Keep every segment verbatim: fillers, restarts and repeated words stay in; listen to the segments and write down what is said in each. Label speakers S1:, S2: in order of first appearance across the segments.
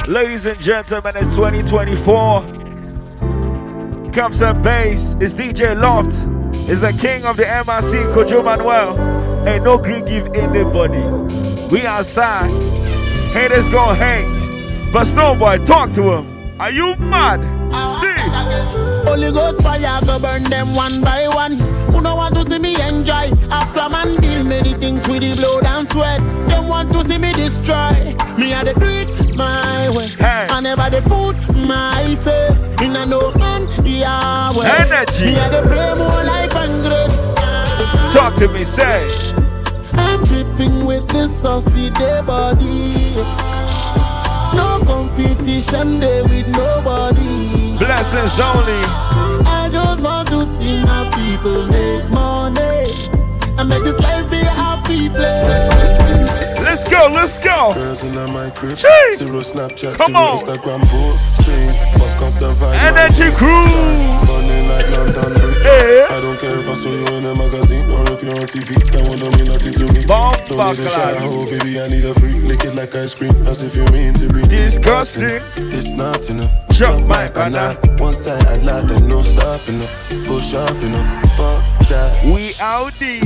S1: Ladies and gentlemen, it's twenty twenty-four. Comes and bass. It's D J Loft. It's the king of the M I C, Kojo Manuel. Ain't no green give anybody. We outside. Haters gon' hang. But Snowboy, talk to him. Are you mad? See?
S2: Holy Ghost fire go burn them one by one. Who don't want to see me enjoy? After man deal many things with the blood and sweat. They want to see me destroy. Me I dey do it my way.
S1: Hey.
S2: I never dey put my faith in a no man Yahweh.
S1: Energy.
S2: Me I dey pray more life and grace.
S1: Talk to me, say.
S2: I'm tripping with this saucy day body. No competition there with nobody.
S1: Blessings only.
S2: I just want to see my people make money and make this life be a happy place.
S1: Let's go, let's go.
S3: Girls in my crib,
S1: Gee.
S3: zero Snapchat,
S1: Come
S3: zero
S1: on.
S3: Instagram, posting. Fuck up the vibe.
S1: Energy crew.
S3: Funny like London Bridge.
S1: Hey.
S3: I don't care if I saw you in a magazine or if you're on T V. That one don't mean nothing to me.
S1: Bomb
S3: Don't need a shower, oh baby, I need a freak. Lick it like ice cream, as if you mean to be
S1: Disgusting.
S3: It's not enough.
S1: Chop my banana.
S3: One side I lie, then no stopping up. Push up, you know. Fuck that.
S1: We out there.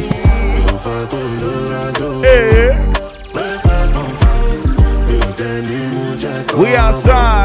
S3: Hey.
S1: Hey. We outside.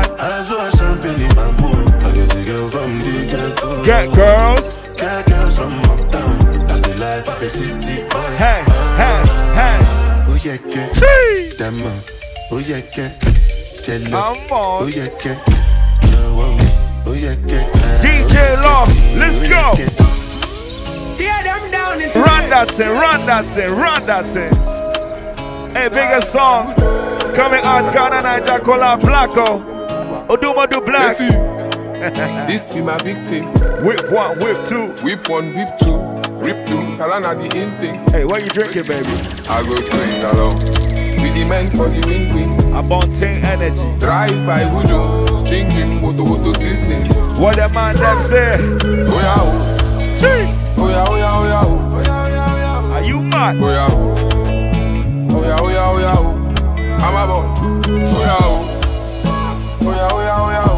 S1: Get girls.
S3: Get girls from uptown. That's the life of a city boy.
S1: Hey, hey, hey.
S3: Oh yeah, get
S1: Chee.
S3: them up. Oh yeah, get jello.
S1: I'm on.
S3: Oh yeah, get. Oh yeah, get.
S1: D J Loft, let's go.
S4: Tear them down into
S1: Run that thing, run that thing, run that thing. Hey, biggest song coming out Ghana Niger Kola Blacko. Oduma do Black.
S5: This be my victim.
S1: Whip one, whip two.
S5: Whip one, whip two. Rip two. Kalana the in thing.
S1: Hey, what you drinking, baby?
S5: I go swing along. Be the man for the win win.
S1: Abontain energy.
S5: Drive by Wujo. Drinking Woto Woto seasoning.
S1: What the man them say?
S5: Oh yeah, oh.
S1: Chee.
S5: Oh yeah, oh yeah, oh yeah, oh.
S1: Are you mad?
S5: Oh yeah, oh. Oh yeah, oh yeah, oh yeah, oh. I'm a boy. Oh yeah, oh. Oh yeah, oh yeah, oh yeah, oh.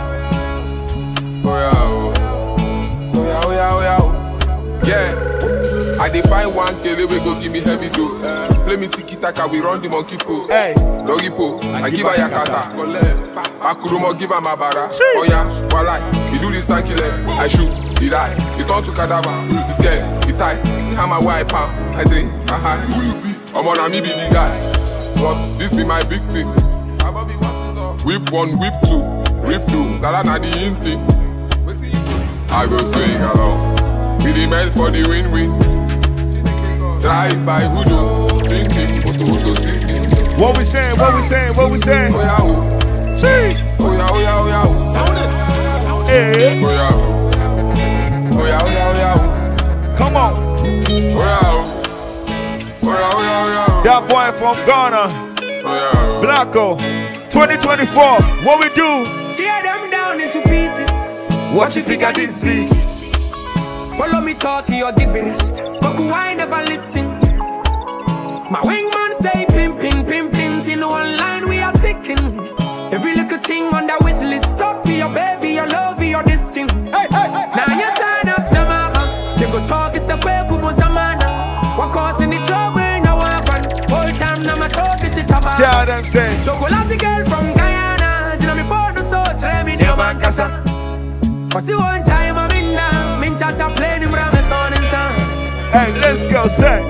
S5: Oh yeah, oh. Oh yeah, oh yeah, oh yeah, oh. Yeah. I define one kele we go give me heavy dose. Uh, play me tiki taka, we run the monkey pose.
S1: Hey.
S5: Doggy pose, I give her yakata. Akurumo give her mabara. Oh yeah, walai, he do this stanky leg. I shoot, he die, he turn to cadaver. He scared, he tight, hammer wipe palm. I drink, aha. I'm on me be the guy, but this be my big thing. Whip one, whip two, whip two. Galana the in thing. I go swing along. Be the man for the win-win. Drive by Wujo, drinking Woto Woto sixteen.
S1: What we saying? What we saying? What we saying?
S5: Oh yeah, oh.
S1: Chee.
S5: Oh yeah, oh yeah, oh yeah, oh.
S1: Hey.
S5: Oh yeah, oh. Oh yeah, oh yeah, oh yeah, oh.
S1: Come on.
S5: Oh yeah, oh. Oh yeah, oh yeah, oh yeah, oh.
S1: That boy from Ghana.
S5: Oh yeah, oh.
S1: Blacko. twenty twenty-four. What we do?
S4: tear them down into pieces.
S1: What you figure this be?
S4: Follow me talk, you're giving it. But who I never listen. My wingman say pin pin pin pins in one line we are ticking. Every little thing on that wish list. Talk to your baby, your love, your this thing. Hey, hey, hey, now you sign us some mama. They go talk it's a quick zamana. What causing the trouble now happen? Whole time now my talk this shit about.
S1: Tell them say
S4: Chocolate girl from Guyana. You know me for the soul, tell me near man casa. Cause the one time I'm in now, min chata playing him around my son and son.
S1: hey, let's go, say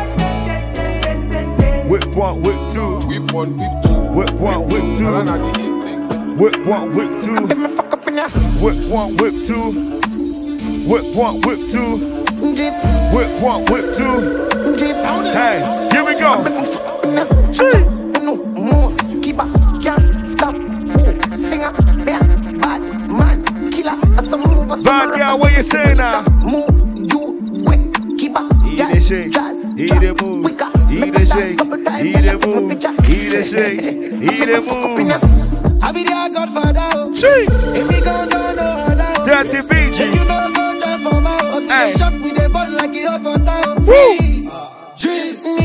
S1: whip one, whip two.
S5: Whip one, whip two.
S1: Whip one, whip two.
S5: Kalana the in thing.
S1: Whip one, whip two.
S2: Let me fuck up in ya.
S1: Whip one, whip two. Whip one, whip two.
S2: Drip,
S1: Whip one, whip two.
S2: drip.
S1: Hey, here we go.
S2: No more. Keep up, can't stop. Oh, singer, yeah, bad man, killer. Some move, some
S1: Bad girl, what you say now?
S2: Move, you wait, keep up.
S1: Eat the shake, eat the move, eat the shake, eat the move, eat the shake, eat the move.
S2: I be their godfather.
S1: Shake,
S2: If we go down, no other.
S1: Dirty B G.
S2: You know, go transform out.
S1: Hey.
S2: Shot with a ball like a hot water.
S1: Woo.
S2: Jeez, me go fuck up.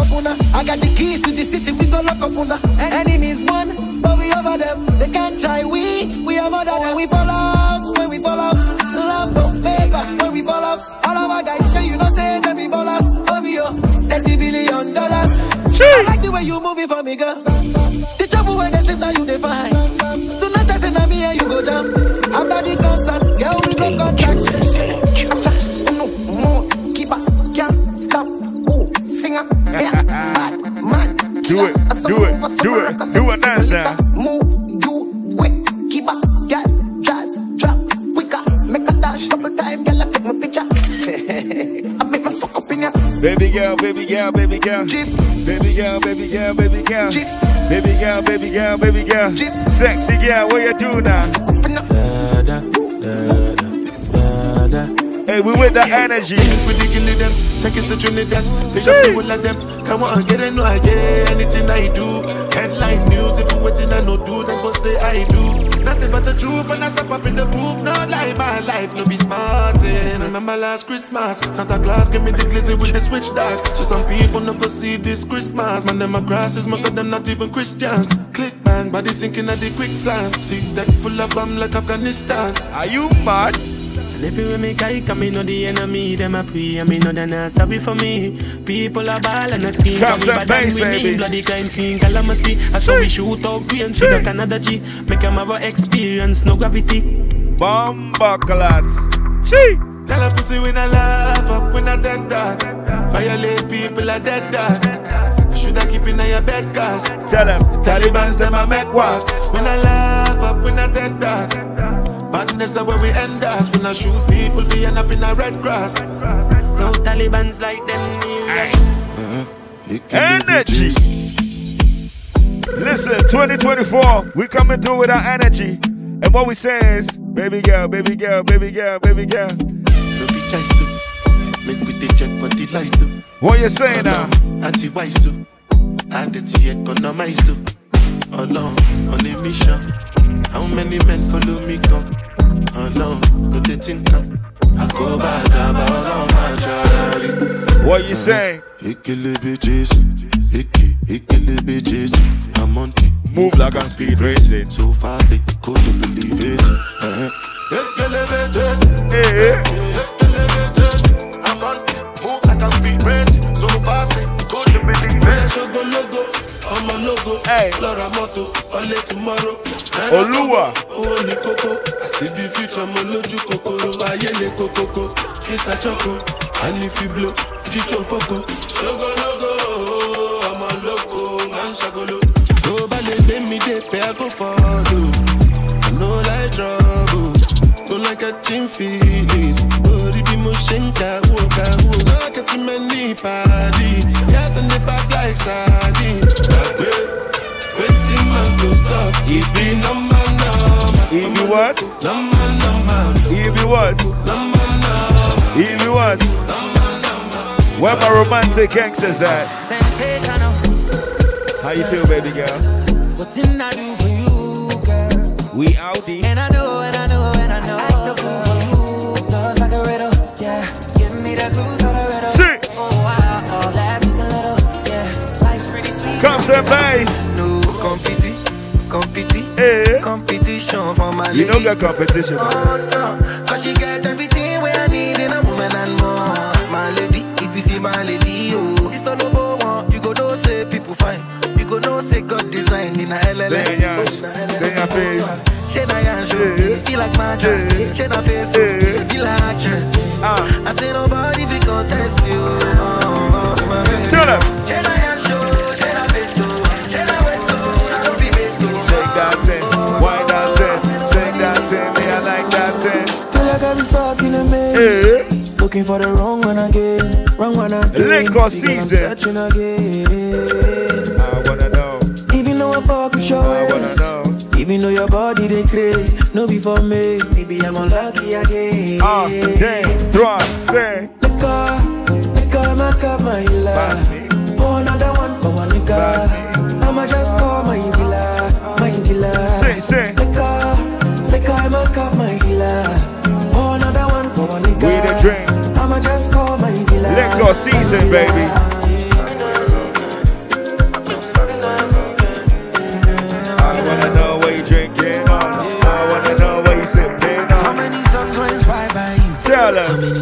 S2: up on her. I got the keys to the city, we go lock up on her. Enemies one, but we over them. They can't try we, we are more than them. We fall out, when we fall out. Love don't pay back when we fall out. All of our guys show you no say them we ballers. Over you, thirty billion dollars. I like the way you move it for me, girl. The trouble when they sleep, now you define. Tonight I say na me and you go jam. After the concert, girl we go contract. No more, keep up, can't stop. Oh, singer, yeah, bad man.
S1: Do it, do it, do it, do it nice now.
S2: Move, you wet, keep up, girl, jazz, drop, quicker, make a dash, couple time, girl, I take my picture. I make my fuck up in ya.
S1: Baby girl, baby girl, baby girl.
S2: Chief.
S1: Baby girl, baby girl, baby girl.
S2: Chief.
S1: Baby girl, baby girl, baby girl.
S2: Chief.
S1: Sexy girl, what you do now?
S2: Da, da, da, da, da.
S1: Hey, we with the energy.
S3: We the kill them, seconds to Trinidad. They got the whole of them. Come on, get it, no, I get anything I do. Headline news, if you waiting, I no do, then go say I do. Nothing but the truth, when I step up in the booth. No lie, my life, no be smartin'. Remember last Christmas, Santa Claus gave me the glizzy with the switch dog. So some people no go see this Christmas. Man, them my grasses, most of them not even Christians. Click bang, body sinking at the quicksand. See that full of bomb like Afghanistan.
S1: Are you mad?
S6: And if you make I come in, know the enemy, them a pray, and me know they're not sorry for me. People are ball and a skin,
S1: Comes
S6: come
S1: and
S6: bad
S1: bass,
S6: we
S1: baby.
S6: need bloody crime scene, calamity. I saw we shoot out green, shoot a Canada G. Make them have a experience, no gravity.
S1: Bomba clats. Chee!
S3: Tell a pussy when I laugh up, when I dead dog. Violate people are dead dog. Should I keep in your bed, cause
S1: Tell them.
S3: Taliban's them I make walk. When I laugh up, when I dead dog. Badness is where we end us. When I shoot people, we end up in a red grass.
S6: No Taliban's like them.
S1: Energy. Listen, twenty twenty-four, we coming through with our energy. And what we say is, baby girl, baby girl, baby girl, baby girl.
S3: No be choice to make we the check for the light to.
S1: What you saying now?
S3: Anti-wise to. Add it to economize to. Alone, on a mission. How many men follow me come? Alone, no they think come. I go back about all my charity.
S1: What you saying?
S3: Ikele bitches, Ike, Ikele bitches. I'm on it.
S1: Move like I'm speed racing.
S3: So far they couldn't believe it. Uh-huh. Ikele bitches,
S1: Hey.
S3: Ikele bitches. I'm on it. Move like I'm speed racing. So fast they couldn't believe it. Shogo logo, I'm a logo.
S1: Hey.
S3: Laura Moto, only tomorrow.
S1: Oluwa.
S3: Oh, ni coco. I see the future, mo loju kokoro. Ayele kokoko, it's a choco. And if you blow, jicho poco. Shogo logo, I'm a loco, man shagolo. Go ballet, then me de pe I go follow. I know like trouble, don't like a team feelings. Body be moshenka, woka, woka. Get too many party, yes and the back like sardine. Waiting man go talk, it be number number.
S1: It be what?
S3: Number number.
S1: It be what?
S3: Number number.
S1: It be what? Where my romantic gangsters at?
S6: Sensational.
S1: How you feel, baby girl?
S6: What didn't I do for you, girl?
S1: We out there.
S6: And I know, and I know, and I know. I act the fool for you. Love like a riddle, yeah. Give me the clues for the riddle.
S1: See.
S6: Oh, wow, oh, laugh just a little, yeah. Life's pretty sweet.
S1: Comes and bass.
S2: No competi, competi,
S1: Hey.
S2: competition for my lady.
S1: You don't get competition.
S2: Oh, no, cause she get everything where I need in a woman and more. My lady, if you see my lady, oh, it's not no one. You go know say people fine. You go know say God design in a L L M.
S1: Say your yash, say your face.
S2: She na yash,
S1: Yeah.
S2: he like my dress.
S1: Yeah.
S2: She na face,
S1: Yeah.
S2: he like actress.
S1: Ah.
S2: I say nobody fi contest you. Oh, my baby.
S1: Tell them.
S2: She na yash, she na face, she na waist, I don't be made to.
S1: Shake that thing, wind that thing, shake that thing, me I like that thing.
S6: Feel like I be stuck in a maze.
S1: Hey.
S6: Looking for the wrong one again. Wrong one again.
S1: Lick or
S6: Because I'm
S1: season.
S6: searching again.
S1: I wanna know,
S6: Even though I fuck with your
S1: I wanna
S6: ways.
S1: know.
S6: Even though your body they crazy. No be for me. Maybe I'm unlucky again.
S1: Ah, damn, drop, say,
S6: Nigga, nigga, my cup, my healer.
S1: pass me,
S6: Pour another one for one nigga.
S1: pass me.
S6: I'ma just call my dealer, my dealer.
S1: Say, say,
S6: Nigga, nigga, my cup, my healer. Pour another one for one nigga.
S1: we the drink,
S6: I'ma just call my dealer.
S1: lick or season, baby.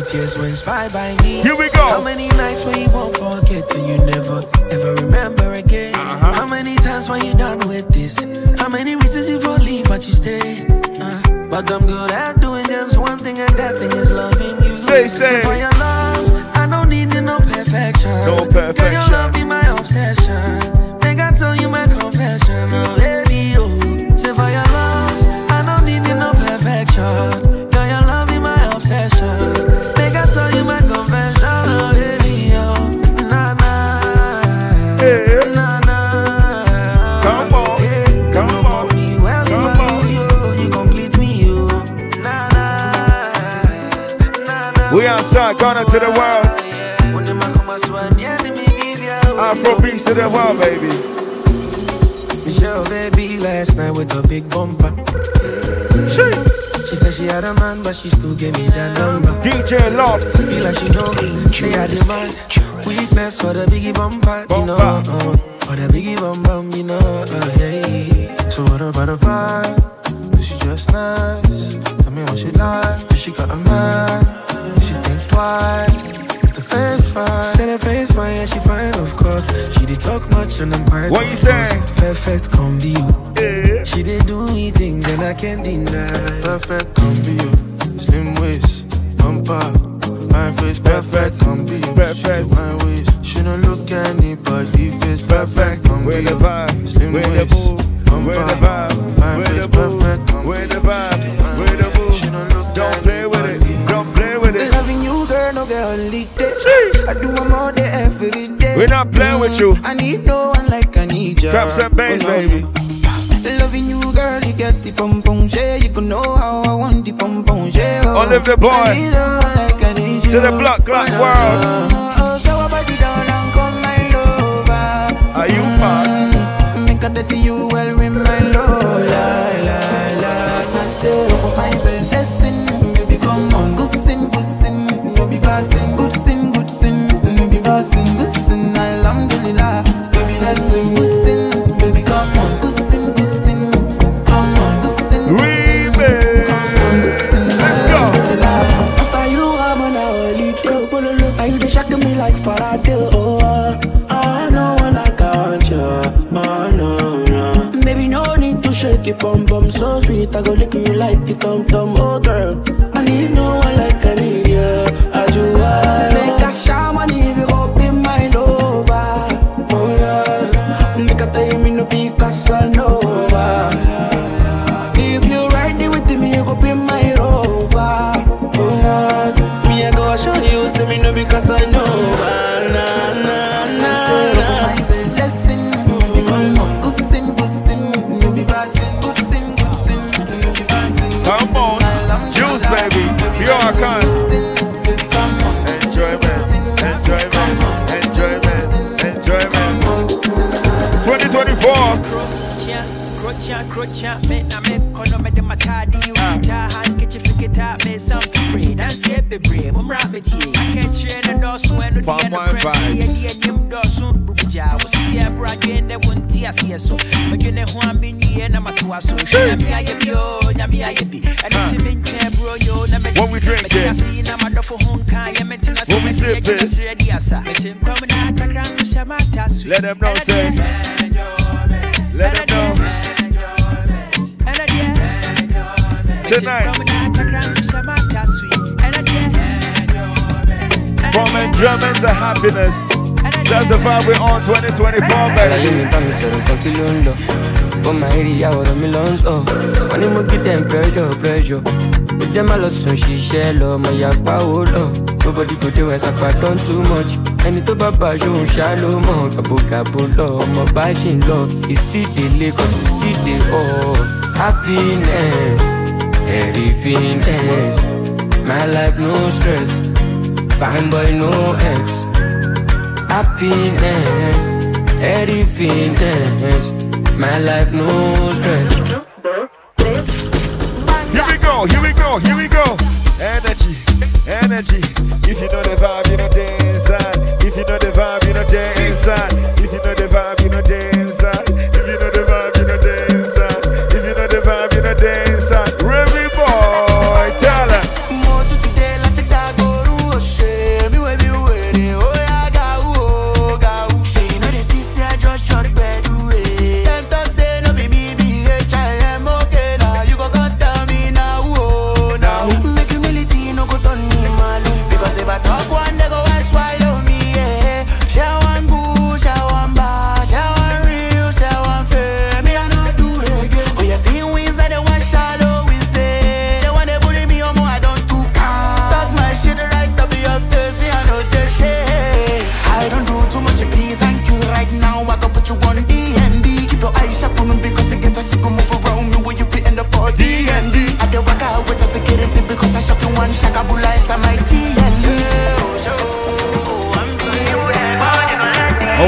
S6: tears went spy by me.
S1: Here we go.
S6: How many nights when you won't forget and you never ever remember again? Uh-huh. How many times when you done with this? How many reasons you for leave but you stay? Uh, but I'm good at doing just one thing, and that thing is loving you.
S1: Say, say.
S6: For your love, I don't need no perfection.
S1: No perfection.
S6: Girl, your love be my obsession. Think I tell you my confession, oh baby, oh. Say for your love, I don't need no perfection. Girl, your love be my obsession. Think I tell you my confession, oh baby, oh. Nah, nah,
S1: hey.
S6: nah, nah.
S1: Come on,
S6: hey.
S1: come
S6: you
S1: on,
S6: me well,
S1: come on.
S6: You, you complete me, you. Nah, nah, nah, nah.
S1: We outside, gone into the world. Afro beats to the world, baby.
S6: Michelle, baby, last night with a big bumper. She said she had a man, but she still gave me that number.
S1: D J Loft.
S6: Be like she know me. Say I demand weakness for the biggie bumper, you know. Uh, for the biggie bum bum, you know. Uh, hey.
S3: So what about a vibe? She just nice. Tell me what she like. She got a man. She think twice. The face fine.
S6: Say the face fine, yeah, she fine, of course. She did talk much and I'm quiet.
S1: What you saying?
S6: Perfect come be you.
S1: Yeah.
S6: She did do me things and I can't deny.
S3: Perfect come be you. Slim waist, bumper, my face. Perfect come be you.
S1: Perfect.
S3: She my waist. She don't look anybody face. Perfect come be you. Slim waist, bumper, my face. Perfect come be you. She don't look
S1: Don't play with it. Don't play with it.
S2: Loving you, girl, no girl holiday. I do them all day every day.
S1: We're not playing with you.
S2: I need no one like I need you.
S1: Drop some bass,
S2: oh, no.
S1: baby.
S2: Loving you, girl, you get the pom pom share. You can know how I want the pom pom share. Oh.
S1: Olive the boy.
S2: I need no one like I need you.
S1: To the block clock
S2: oh,
S1: world.
S2: Oh, oh, so I body down and come my lover.
S1: Are you mad?
S2: Mm, make a dirty you well with my love. La la la. I say, oh my blessing, baby, come on, go sin, go sin, no be passing, good sin, good sin, no be passing, good sin, alhamdulillah, baby, blessing, good sin, baby, come on, good sin, good sin, come on, good sin, good sin, come on, good sin,
S1: let's go.
S6: After you, I'm on a holiday. Now you dey shock me like Faraday. Oh, I know one like I want you. Oh no, no. Maybe no need to shake it, bum bum so sweet. I go lick you like the tum tum. Oh girl, I need no one like I need you. I do I make a shaman if you go be my lover. Oh yeah, make a time me no be Casanova. If you ride it with me, you go be my rover. Oh yeah, me I go show you, say me no be Casanova. Na na na na.
S2: blessing, baby, come on, good sin, good sin, no be passing, good sin, good sin, no be passing.
S1: Come on, juice, baby. Pure can. Enjoyment, enjoyment, enjoyment, enjoyment. twenty twenty-four.
S7: Crocha, crocha, me na me kono me de matadi you ta handkerchief it up me something free. That's it, baby. Mum rabbit ye. Catch you in the door so when the end of press ye the nim door so buja. Was see a brag in the one tia see so. But you know who I'm in ye na matua so. Nyami aye bio, nyami aye bi. And it's in care bro yo na me.
S1: What we drinking?
S7: See na my for home can you maintain us.
S1: What we sipping?
S7: Ready asa. Me tim come na takran so shamata sweet.
S1: Let them know say. Let them know. Tonight, from enjoyment to happiness, that's the vibe we're on twenty twenty-four, baby.
S6: For my area, what I'm alone, oh, when you get them pressure, pressure. With them, I lost some shit, low, my yak power, low. Nobody could do as I done too much. And it's about Bajo, shallow, more, Kabu Kabu, low, my bashing low. It's still the lake, it's still the oh, happiness. Everything else, my life no stress, fine boy no ex. Happiness, everything else, my life no stress.
S1: Here we go, here we go, here we go. Energy, energy. If you know the vibe, you know dance inside. If you know the vibe, you know dance inside. If you know the vibe, you know dance inside. If you know the vibe, you know dance inside. If you know the vibe, you know dance inside. Remy boy, tell her.
S6: More to today, let's take that go.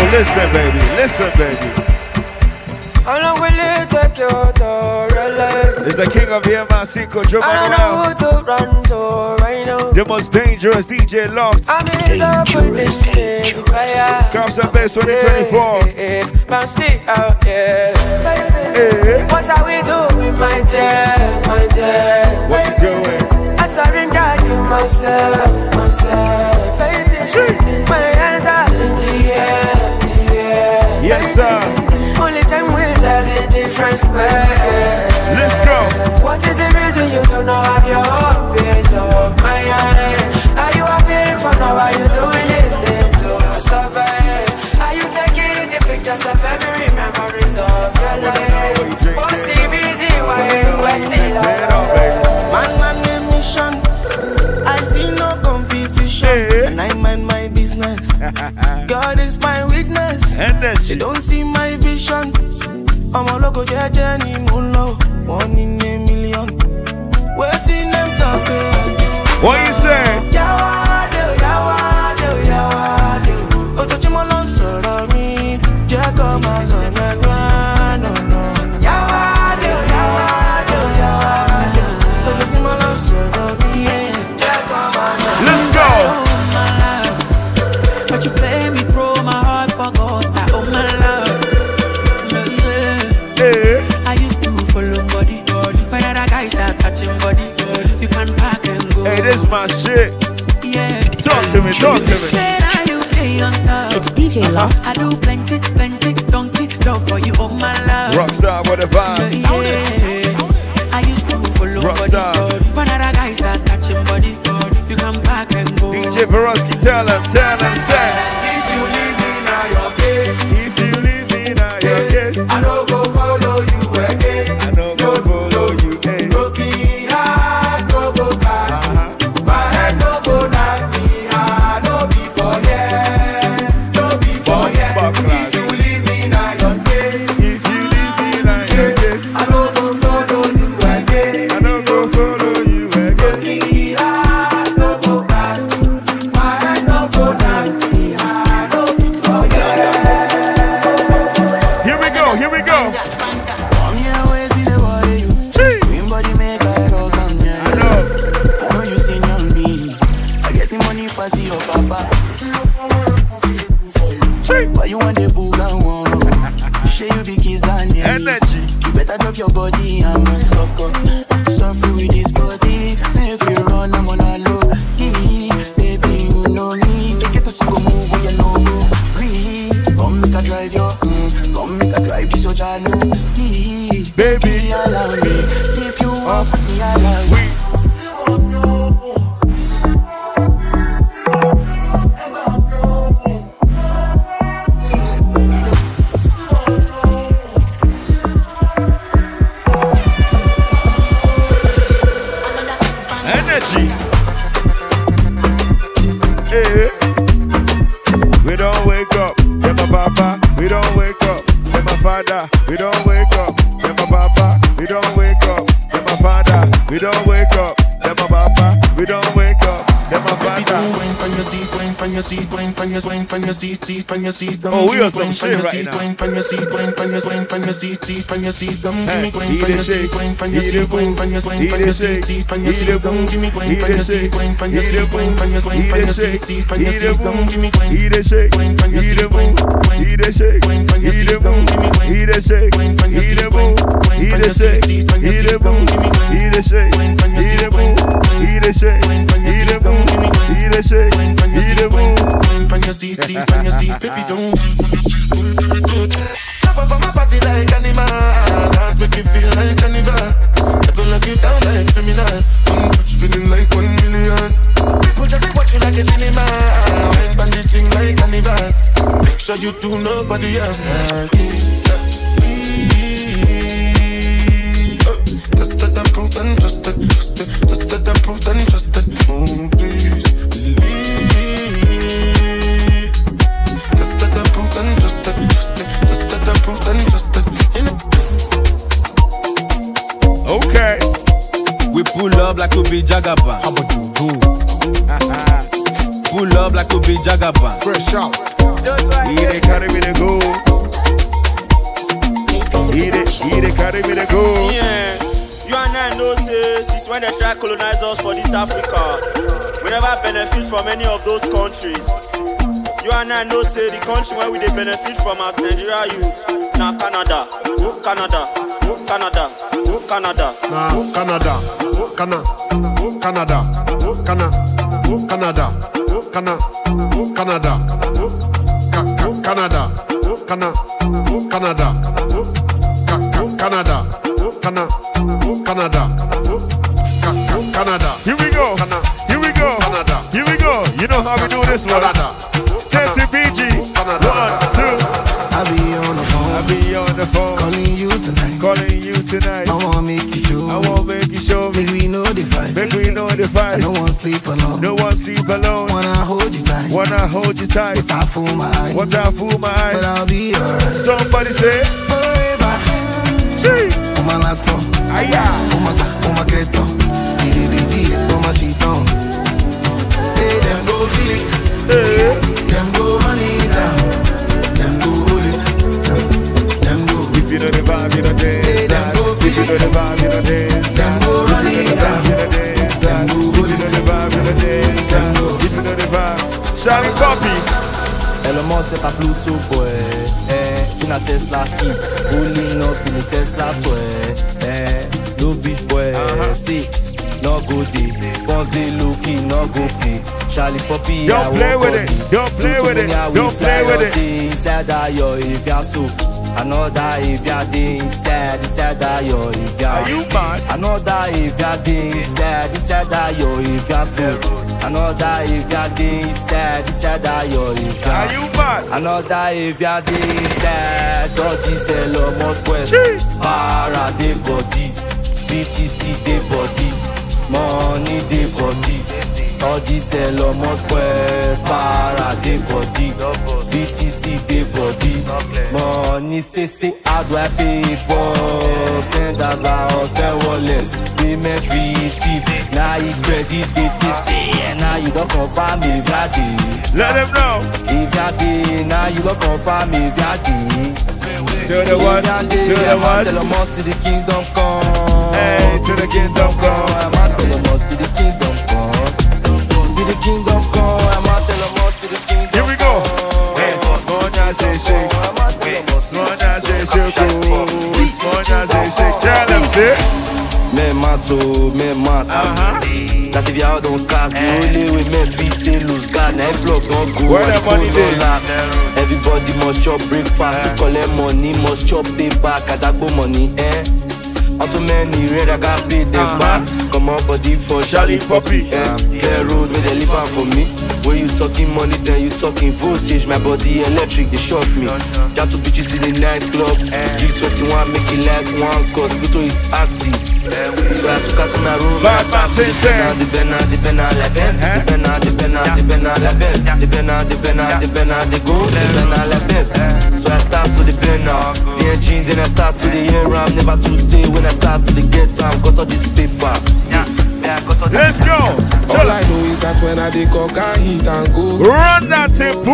S1: Listen, baby, listen, baby.
S4: How long will it take you to realize?
S1: It's the king of the M I C, Kojo
S4: I don't know who to run to right now.
S1: The most dangerous D J Loft.
S4: I'm in love with this fire.
S1: Comes and Bass twenty twenty-four.
S4: Bouncy out, yeah.
S1: Hey.
S4: What are we doing, my dear, my dear?
S1: What you doing?
S4: I surrender you myself, myself. My hands are in the air, the air.
S1: Yes, sir.
S4: Only time will tell the difference clear.
S1: Let's go.
S4: What is the reason you do not have your own piece of my mind? Are you happy for now? Are you doing this thing to survive? Are you taking the pictures of every memories of your life? What's the reason why we're still alive?
S6: Man, man, my mission. I see no competition,
S1: hey.
S6: And I mind my business. God is my witness.
S1: Energy.
S6: They don't see my vision. I'm a local journey, moonlo. One in a million. Waiting them to say.
S1: What you say?
S6: Yawade, yawade, yawade. Oh, touch him alone, so me. Jack on my gun and run, no, no. Yawade, yawade, yawade. Oh, touch him alone, so me. Jack on my gun.
S1: Let's go.
S8: But you play me pro, my heart forgot. I owe my love.
S1: Hey.
S8: I used to follow body. When other guys are touching body, you can pack and go.
S1: Hey, this my shit.
S8: Yeah.
S1: Talk to me, talk to me.
S8: Said I you play on top.
S9: It's D J Loft.
S8: I do plenty, plenty, donkey, love for you, oh my love.
S1: Rockstar with a vibe.
S8: Yeah. I used to follow
S1: Rockstar.
S8: body. When other guys are touching body, you can pack and go.
S1: D J Borowski, tell him, tell him, say.
S3: If you leave me now, your case.
S1: If you leave me now, your case.
S3: I don't go follow you again.
S1: I don't go follow you again.
S3: No key hard, no go back. Uh-huh. My head no go knock me hard. No before yeah, no before yeah. If you leave me now, your case.
S1: If you leave me now, your case.
S3: I don't go follow you again.
S1: I don't go follow you again.
S3: No key hard, no go back. My head no go knock me hard. No before yeah.
S1: Here we go, here we go.
S6: I'm here waiting to worry you. Green body make I rock on me.
S1: I know.
S6: I know you seen on me. I get the money pass your papa. Why you want the booga one? Share you be kiss and the
S1: Energy.
S6: You better drop your body, I'm a sucker. Suffer with this body. Make you run, I'm on a low key. Baby, you know me. Take it to see go move where you know go. Breathe. Come make a drive your mm. Come make a drive this your jalo. Please,
S1: Baby.
S6: allow me. Tip you off at the allow.
S1: We. Energy. Hey. We don't wake up. Them my papa. We don't wake up. Them my father. We don't wake up. Them my papa. We don't wake up. Them my father. We don't wake up. Them my papa. We don't wake up. Them my father.
S6: Wine from your seat, wine from your seat, wine from your wine from your seat, seat from your seat.
S1: Oh, we are some shit right now.
S6: Wine from your seat, wine from your wine from your seat, seat from your seat. Come give me wine
S1: Eat
S6: from
S1: it
S6: your seat,
S1: shake.
S6: wine from your
S1: Eat
S6: seat,
S1: it
S6: wine
S1: boom.
S6: from your wine
S1: Eat
S6: from
S1: it
S6: your
S1: shake.
S6: seat, seat from your
S1: Eat
S6: seat.
S1: it
S6: Come
S1: boom.
S6: give me wine
S1: Eat
S6: from
S1: it
S6: your seat,
S1: shake.
S6: wine from your
S1: Eat
S6: seat,
S1: it
S6: wine
S1: boom.
S6: from your wine
S1: Eat
S6: from
S1: it
S6: your
S1: shake.
S6: seat, seat from your
S1: Eat it
S6: seat.
S1: boom.
S6: Come give me wine.
S1: Eat it shake.
S6: Wine from your
S1: Eat
S6: seat,
S1: it boom.
S6: wine,
S1: Eat it shake.
S6: wine from your
S1: Eat
S6: seat.
S1: it boom.
S6: Come give me wine.
S1: Eat it shake.
S6: Wine from your
S1: Eat
S6: seat,
S1: it boom.
S6: wine,
S1: Eat
S6: wine
S1: it
S6: from your
S1: shake.
S6: seat, from your
S1: Eat
S6: seat.
S1: it boom.
S6: Come give me wine.
S1: Eat it shake.
S6: Wine from your
S1: Eat
S6: seat,
S1: it boom.
S6: wine,
S1: Eat it shake.
S6: wine from your
S1: Eat
S6: seat.
S1: it boom.
S6: Come give me wine.
S1: Eat it shake.
S6: Wine from your
S1: Eat
S6: seat,
S1: it
S6: wine,
S1: boom.
S6: wine from your seat, seat from your seat. Baby, don't jump up on my party like animal. Dance make me feel like carnival. Never lock you down like criminal. Don't touch feeling like one million. People just they watch you like a cinema. Wine band the thing like carnival. Make sure you do nobody else like it. Just that approved and trusted. Just that approved and trusted. Oh, please believe. Just that approved and trusted. Just that approved and trusted.
S1: Okay.
S10: We pull up like we be Jagaban.
S3: How about you go?
S10: Pull up like we be Jagaban.
S3: Fresh out.
S1: He they carry me to go. He they, he they carry me to go.
S9: Yeah, you and I know say since when they try to colonize us for this Africa, we never benefit from any of those countries. You and I know say the country where we they benefit from as Nigeria youths. Now Canada, Canada, Canada, Canada.
S3: Nah, Canada, Canada, Canada, Canada, Canada, Canada, Canada, Canada, Canada, Canada, Canada, Canada, Canada.
S1: Here we go. Here we go.
S3: Canada.
S1: Here we go. You know how we do this one.
S3: Canada.
S1: K T B G. One, two.
S2: I be on the phone.
S1: I be on the phone.
S2: Calling you tonight.
S1: Calling you tonight.
S2: I wanna make you show.
S1: I wanna make you show me.
S2: Make we know the fight.
S1: Make we know the fight.
S2: I don't wanna sleep alone.
S1: No one sleep alone.
S2: Wanna hold you tight.
S1: Wanna hold you tight.
S2: But I fool my eyes.
S1: What I fool my eyes.
S2: But I'll be alright.
S1: Somebody say
S2: forever.
S1: Gee.
S2: On my laptop.
S1: Aya.
S2: On my back. On my keto. D D D D. On my sheet on. Say them go feel it.
S1: Hey.
S2: Them go run it down. Them go hold it. Them go.
S1: If you know the vibe, you know dance.
S2: Say them go
S1: If you know the vibe, you know dance.
S2: Them go run it down. Them go hold
S1: If you know the
S2: it.
S1: vibe, you know dance.
S2: Them go.
S1: If you know the vibe. Charlie Copy.
S10: Elon Musk c'est pas Pluto boy, eh, in a Tesla key, pulling up in a Tesla toy, eh, no beach boy, uh-huh. See, no go day, first day looking, no go pay, Charlie Poppy,
S1: don't play with it, don't play with it, don't play with it.
S10: Inside that yo, if you're so, another if you're day inside, inside that yo, if you're,
S1: are you mad?
S10: Another if you're day inside, inside that yo, if you're so. Another if you're day inside, inside that yo if you're.
S1: Are you mad?
S10: Another if you're day inside, Dodgy sell almost quest. Para de body, B T C de body, money de body. Dodgy sell almost quest. Para de body, B T C de body, money say say how do I pay for? Send us our send wallet, payment receive. Now you credit B T C. Now you don't confirm if you're day.
S1: Let them know.
S10: If you're day, now you don't confirm if you're day.
S1: To the one, to the one.
S10: Tell them us to the kingdom come.
S1: Hey, to the kingdom come.
S10: I'm out tell them us to the kingdom come. To the kingdom come. I'm out tell them us to the kingdom come.
S1: Here we go. Hey, Monya say shake. Monya say shake. Monya say shake. Tell them say.
S10: Me mato, me mato. That's if y'all don't cast. The only way me beat it lose God. Now block don't go.
S1: Where the money
S10: don't last. Everybody must chop breakfast. To collect money must chop pay back. Adagbo money, eh? Also many red I got paid them back. Come on body for Charlie Poppy, eh? Clear road, make they live out for me. When you talking money, then you talking voltage. My body electric, they shock me. Got two bitches in the nightclub. G twenty-one make it like one cause Pluto is active. So I took out to my room.
S1: Bad man say say.
S10: The banner, the banner, la best. The banner, the banner, the banner, la best. The banner, the banner, the banner, the go. The banner, la best. So I start to the banner. The engine, then I start to the air. I'm never too day when I start to the get time. Got all this paper.
S1: Let's go.
S5: All I know is that when I dey cock I hit and go.
S1: Run that thing, pull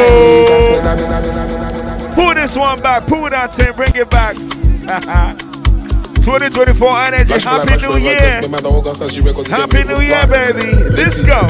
S1: it. Pull this one back, pull that thing, bring it back. twenty twenty-four energy, happy new year. Happy new year, baby. Let's go.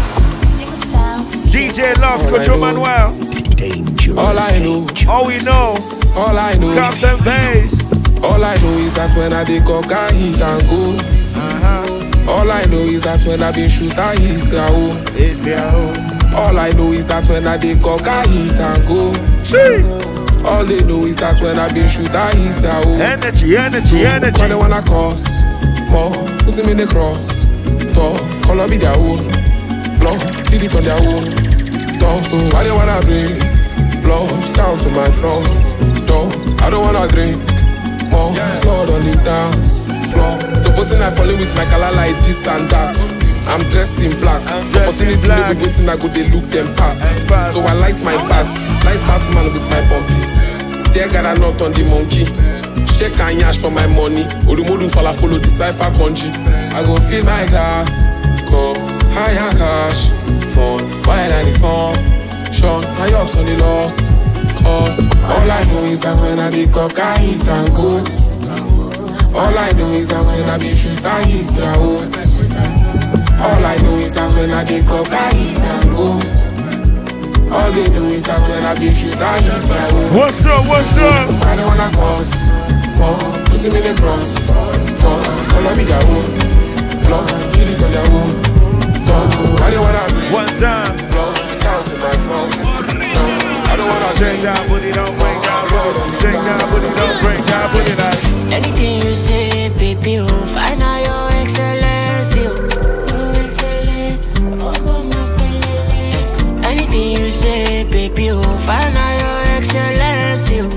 S1: D J Love, Control Manuel.
S5: All I know,
S1: all we know,
S5: all I know,
S1: Cops and Bass.
S5: All I know is that when I dey cock I hit and go.
S1: Uh-huh.
S5: All I know is that when I been shoot I hit their home.
S1: It's their home.
S5: All I know is that when I dey cock I hit and go.
S1: Gee.
S5: All they know is that when I been shoot I hit their home.
S1: Energy, energy,
S5: so,
S1: energy.
S5: When they wanna cause more, put them in the cross. Talk, color be their own. Blood, did it on their own. Talk, so why they wanna bring blood down to my front? Talk, I don't wanna drink more blood on the dance floor. Supposing I follow with my color like this and that. I'm dressed in black. Opportunity to live with waiting, I go they look them pass. So I light my pass, light pass man with my pumpy. Tear got a knot on the monkey. Shake and yash for my money. Odumodu fala follow the cipher country. I go fill my glass, go higher cash, phone, while I the phone. Sean, my ups on the lost. Cause all I know is that when I be cock, I hit and go. All I know is that when I be shoot, I hit the hole. All I know is that when I be cock, I hit and go. All they know is that when I be shoot, I hit the hole.
S1: What's up, what's up?
S5: I don't wanna cause, oh, put him in the cross. Oh, follow me their own. Lord, kill it on their own. So I don't wanna be
S1: one time.
S5: Lord, down to my front. No, I don't wanna
S1: shake that booty, don't break that booty. Shake that booty, don't break that booty. Like
S6: anything you say, baby, you find out your excellence. You anything you say, baby, you find out your excellence. You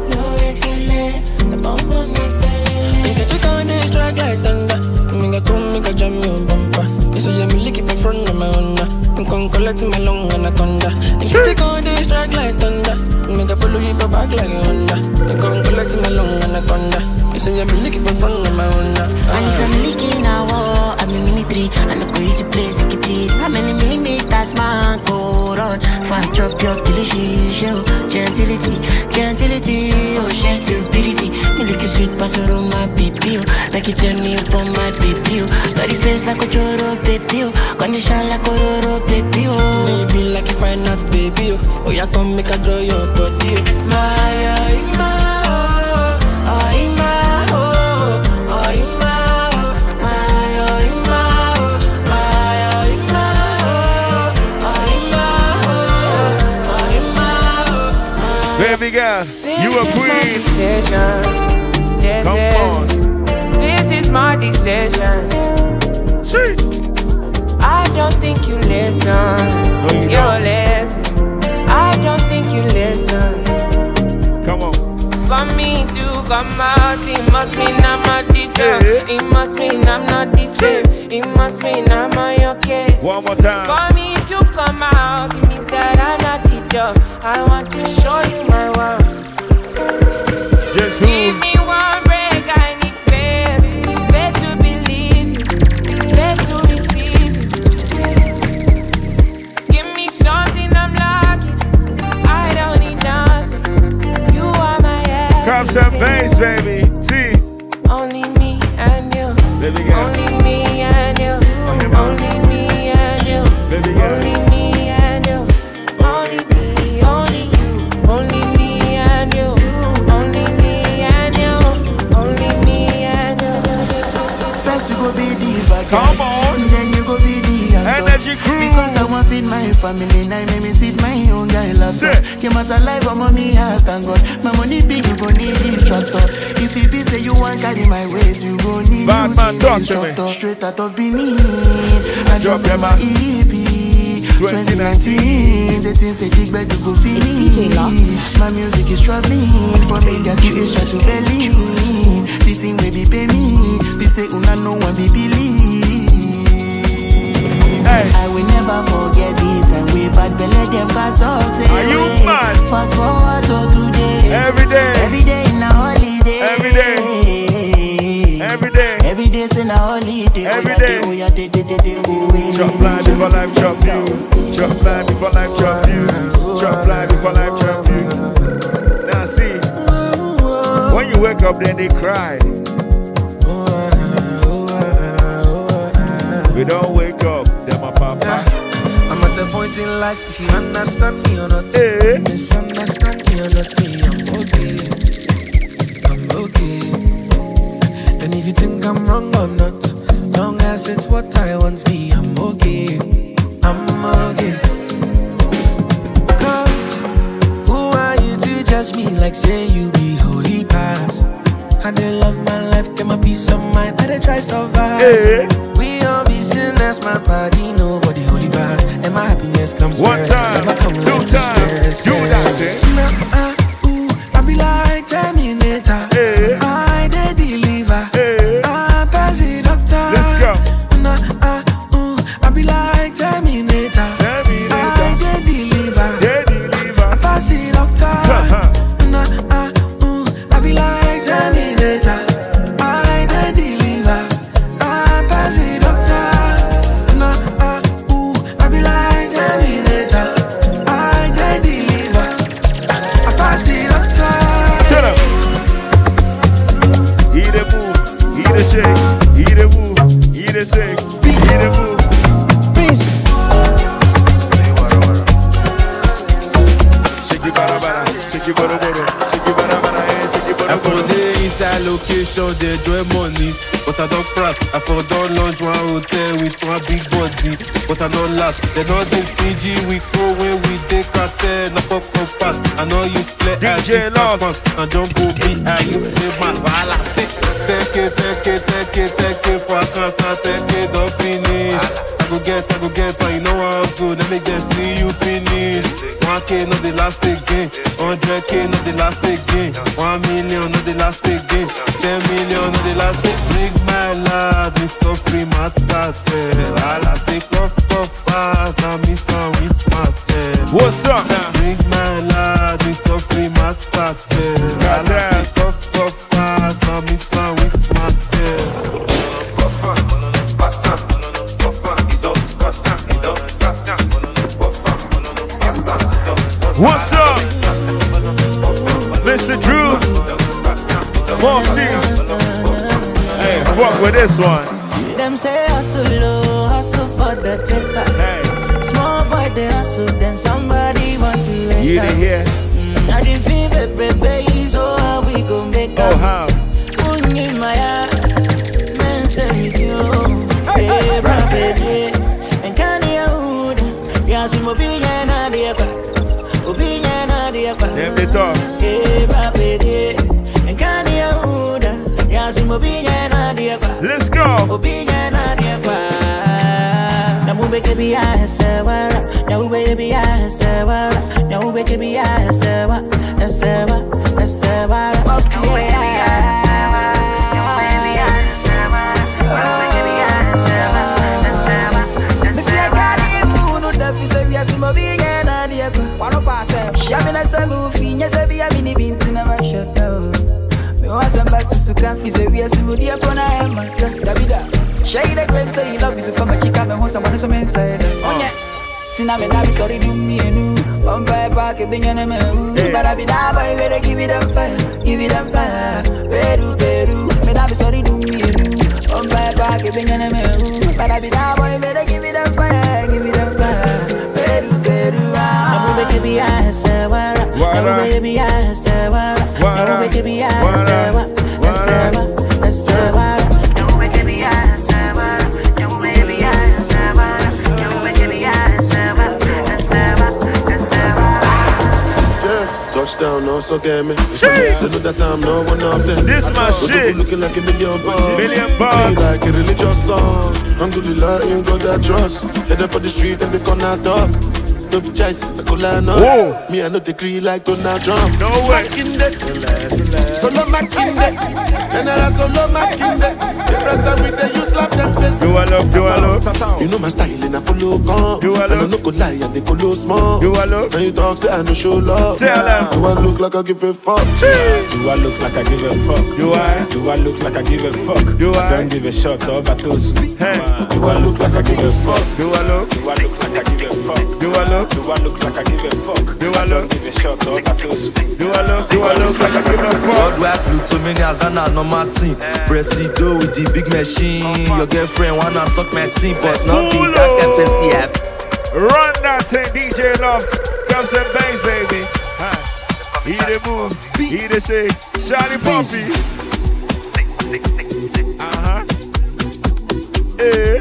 S6: make a chick on this track like thunder. Make a come, make a jam your bumper. You say I'm looking for front of my honor. I'm come collecting my long anaconda. Make a chick on this track like thunder. Make a follow you for back like a Honda. I'm come collecting my long anaconda. You say I'm looking for front of my honor. And if I'm leaking now, I'm in military. And the crazy place, you can tell. How many millimeters, man, go on. Fight drop your delicious show. Gentility, gentility, oh, she's stupidity. Me like a sweet pastor on my baby. Like it turn me up on my baby. Dirty face like a choro, baby. Condition like a roro, baby. Maybe like if I'm not baby. Oh, yeah, come make a draw your body. My, my, oh, my, oh, oh,
S1: baby girl, you a queen.
S11: Come on. This is my decision.
S1: See.
S11: I don't think you listen.
S1: No, you
S11: you
S1: don't.
S11: listen. I don't think you listen.
S1: Come on.
S11: For me to come out, it must mean I'm not the job. It must mean I'm not the same. It must mean I'm on your case.
S1: One more time.
S11: For me to come out, it means that I'm not the job. I want to show you my world.
S1: Yes, who?
S11: Give me one break, I need faith. Faith to believe you, faith to receive you. Give me something I'm lacking. I don't need nothing. You are my everything.
S1: Cops and bass, baby. T.
S11: Only me and you.
S1: Baby girl.
S11: Only me and you. Only me and you.
S1: Baby girl.
S11: Only me and you. Only me, only you. Only me and you. Only me and you. Only me and you.
S6: First you go be the bad guy.
S1: Come on.
S6: Then you go be the
S1: Energy crew.
S6: Because I want to feed my family. Now I make me feed my own guy last time. Came out alive, but mommy has thank God. My money big, you go need the tractor. If you be say you want carry my ways, you go need
S1: Bad man, talk to me.
S6: Straight out of Benin, I drop them my E P. twenty nineteen, the things say big bed you go finish. My music is traveling from India to Asia to Berlin. The thing may be pay me. They say una no one be believe.
S1: Hey.
S6: I will never forget it. And we bad belly them cause us say.
S1: Are you mad?
S6: Fast forward to today.
S1: Every day.
S6: Every day in a holiday.
S1: Every day. Every day.
S6: Every day in a holiday.
S1: Every day.
S6: Oh yeah, day, day, day, day, day.
S1: Drop fly before life drop you. Drop fly before life drop you. Drop fly before life drop you. Now see, when you wake up then they cry. We don't wake up, them a papa.
S6: I'm at the point in life, if you understand me or not,
S1: hey.
S6: Misunderstand me or not, me, I'm okay. I'm okay. And if you think I'm wrong or not, long as it's what I want me, I'm okay. I'm okay. Cause who are you to judge me like say you be holy past? I did love my life, get my peace of mind, I did try survive.
S1: Hey.
S6: We all be sinners, my body, nobody holy bad. And my happiness comes
S1: one
S6: first.
S1: time, two times, you dance it.
S6: Nah, uh, ooh, I be like Terminator.
S1: Hey.
S6: I did deliver.
S1: Hey.
S6: I pass it doctor.
S1: Let's go.
S6: Nah, uh, ooh, I be like Terminator.
S1: Terminator.
S6: I did deliver.
S1: They deliver.
S6: I pass it doctor.
S1: Uh-huh.
S6: Nah, uh, ooh, I be like Terminator. I did deliver. I pass it doctor. Nah, uh, ooh, I be like Terminator. I
S12: location, they enjoy money. But I don't press, I for don't launch one hotel with one big body. But I don't last, they don't think stingy. We go when we take cartel, no pop pop pass. I know you play
S1: D J Love,
S12: and don't go be I you play man. Take it, take it, take it, take it, for I can't take it, don't finish. I go get, I go get, and you know how so let me just see you finish. One K not the last again, hundred K not the last again, one million not the last again, ten million not the last again. Bring my lad, me so free mat started. All I say puff puff pass, and me some with smarted.
S1: What's up now?
S12: Bring my lad, me so free mat started. All I say puff puff pass, and me some with smarted.
S1: What's up? Mister Drew Mofty. Hey, fuck with this one.
S6: Them say hustle low, hustle for the paper.
S1: Hey.
S6: Small boy they hustle, then somebody want to enter.
S1: You didn't hear?
S6: Mm, I didn't feel baby, baby, so how we gon' make up?
S1: Oh, how?
S6: Unyi maya, men say you. Hey, bra baby, and can you hold? Yasi mo biye na diya.
S1: Them they talk. Let's go.
S6: Shamina sabu finya sabi ya mini binti na mashata. Me wasa mbasi sukan fi se wiya simudi akona ema. Davida, shade claim say he love you so for my kika me hosa mwana so me inside. Onye, tina me nabi sorry do me enu. Ompa pa ke binyane me u. Barabida boy we dey give it them fire, give it them fire. Peru Peru, me nabi sorry do me enu. Ompa pa ke binyane me u. Barabida boy we dey give it them fire, give it them fire. Peru Peru ah. Baby, I say what? No, baby, I say what? No, baby, I say what? I say what? I say what? No, baby, I say what? No, baby, I say what? No, baby, I say what? I say what? I say what?
S3: Yeah, touchdown, also get me. They know that I'm not one of them.
S1: This my shit.
S3: Looking like a million bucks.
S1: Million bucks.
S3: Like a religious song. Alhamdulillah, you got that trust. Headed for the street and they corner talk. No be choice, I could line up. Me, I know the creed like Donald Trump.
S1: No way.
S3: Solo my king, General Solo my king. The first time we dey use slap them face.
S1: Do I love, do I love?
S3: You know my style and I follow come.
S1: Do I love?
S3: And I no go lie and they go low small.
S1: Do I love?
S3: When you talk, say I no show love.
S1: Tell them.
S3: Do I look like I give a fuck?
S12: Do I look like I give a fuck?
S1: Do I?
S12: Do I look like I give a fuck?
S1: Do I?
S12: Don't give a shot, or battles.
S1: Hey.
S3: Do I look like I give a fuck?
S1: Do I look?
S12: Do I look like I give a fuck?
S1: Do I look?
S12: Do I look like I give a fuck?
S1: Do I look?
S12: Give a shot, or battles.
S1: Do I look? Do I look like I give a fuck?
S10: Worldwide Plutomanias, that na normal thing. Presido with the big machine. Your girlfriend wanna suck my team, but not be that F S C app.
S1: Run that thing, D J Love. Comes and bangs, baby. Huh. He the move, he the shake. Shiny Poppy. Uh-huh. Eh.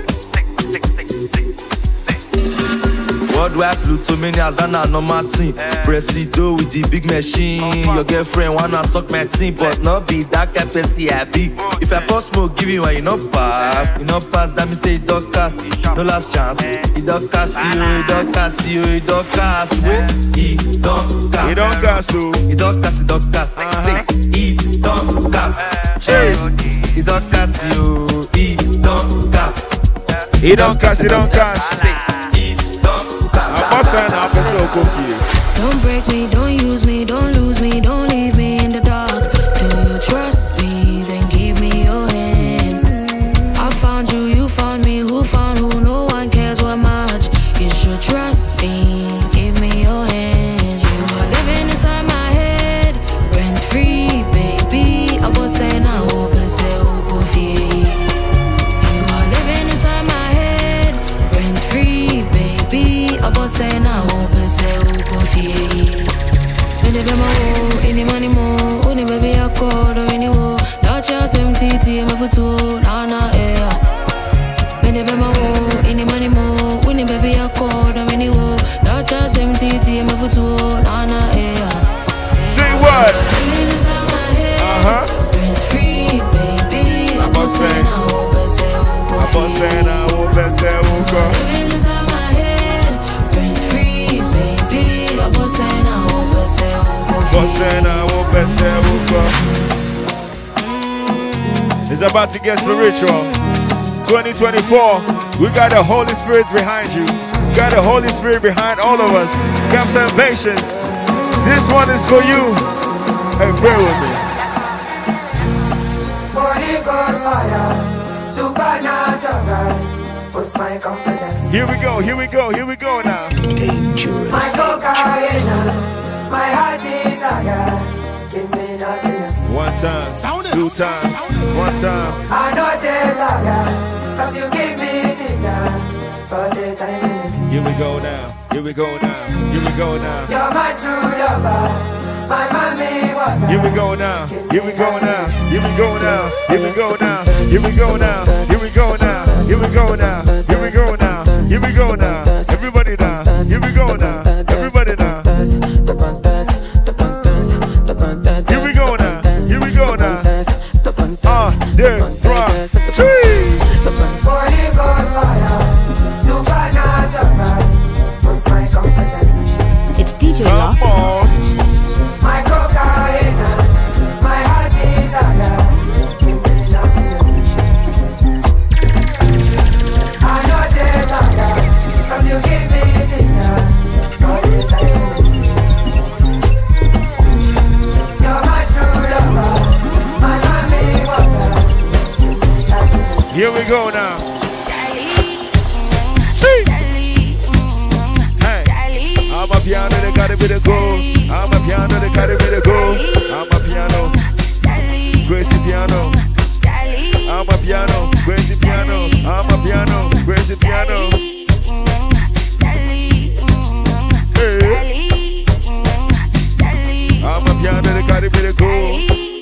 S10: Worldwide Plutomanias, that na normal thing. Presido with the big machine. Your girlfriend wanna suck my team, but not be that F S C app. If I pass smoke, give you one, you not pass. You not pass, that me say it don't cast. No last chance. It don't cast you, it don't cast you, it don't cast. Wait, it don't cast.
S1: It don't cast too.
S10: It don't cast, it don't cast. Say, it don't cast. It don't cast you, it don't cast.
S1: It don't cast, it don't cast.
S10: Say, it don't cast.
S1: I'm sign up and so cookie.
S11: Don't break me, don't use me, don't lose me, don't leave me in the dark. Do you trust me? Then give me your hand. I found you, you found me, who found who? No one cares what much. You should trust me. Give me your hand. You are living inside my head, rent free, baby. I was saying I hope and say who go feel. You are living inside my head, rent free, baby. I was saying I hope and say who go feel. When they be my for two, nah, nah, yeah. When they be my woe, any money more. When they baby I call them any woe. That just M T T, me for two, nah, nah, yeah.
S1: Say what? Uh-huh.
S11: Prince free, baby. I'm not saying I won't be say
S1: I'm not saying I won't be say
S11: Living inside my head. Prince free, baby. I'm not saying I won't be say
S1: I'm saying I won't be say It's about to get spiritual. twenty twenty-four, we got the Holy Spirit behind you. We got the Holy Spirit behind all of us. Have some patience. This one is for you. Hey, pray with me.
S4: Holy Ghost fire, supernatural, what's my confidence?
S1: Here we go, here we go, here we go now.
S4: Dangerous. My cocaine, my heart desire, give me happiness.
S1: One time, two times, one time.
S4: I know you're tired, cause you give me dinner for the time in.
S1: Here we go now, here we go now, here we go now.
S4: You're my true lover, my mommy water.
S1: Here we go now, here we go now, here we go now, here we go now, here we go now, here we go now, here we go now, here we go now, here we go now, everybody now, here we go now, everybody now. Here we go now, here we go now. Ah, yeah, right, three.
S4: Holy Ghost fire, supernatural, what's my confidence?
S11: It's D J Loft.
S4: My cocaine, my heart desire, give me happiness. I know they're tired, cause you give me dinner for the time. You're my true lover, my mommy water.
S1: Here we go now. I'm a piano, they gotta be the goal. I'm a piano, they gotta be the goal. I'm a piano, Gracie piano. I'm a piano, Gracie piano. I'm a piano, Gracie piano. Hey. I'm a piano, they gotta be the goal.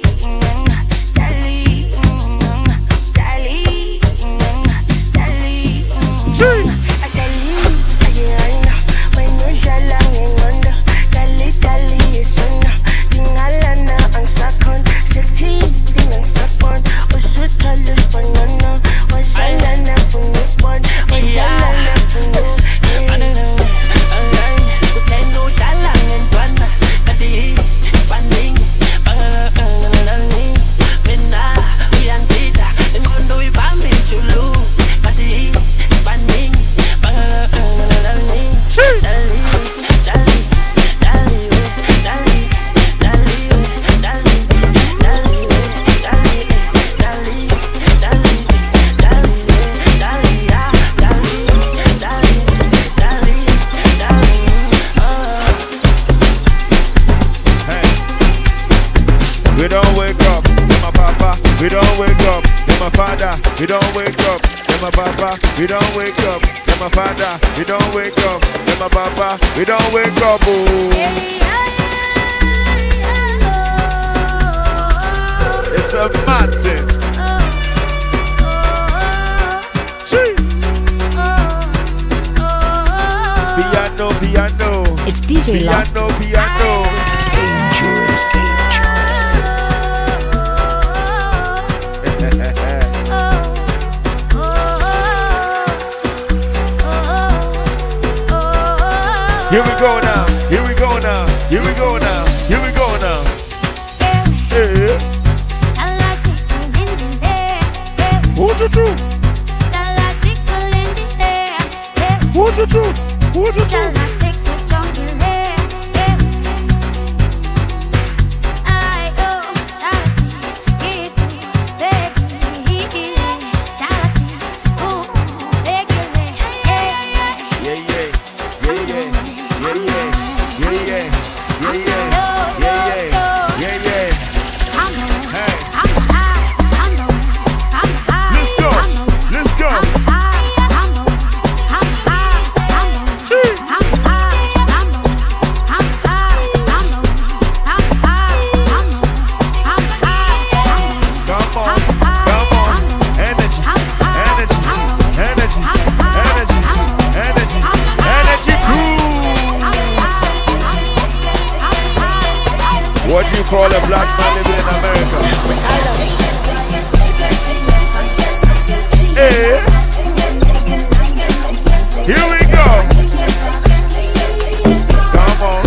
S1: We don't wake up, then my papa. We don't wake up, then my father. We don't wake up, then my papa. We don't wake up, oh. It's a mad thing. Piano, piano.
S11: It's D J Loft.
S1: Piano, piano.
S6: Dangerous, dangerous.
S1: Here we go now, here we go now, here we go now, here we go now. Hey. What you do? What you do? What you do? for all the black men living in America. Hey. Here we go. Come on.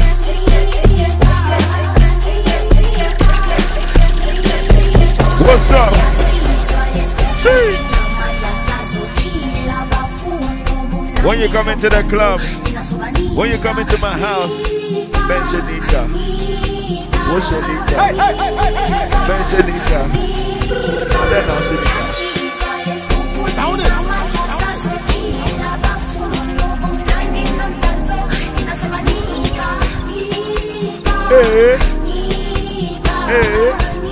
S1: What's up? See? When you come into the club, when you come into my house, Benjanita. What's your nita? Benjanita. And then I'll see you. Sound it. Hey. Hey.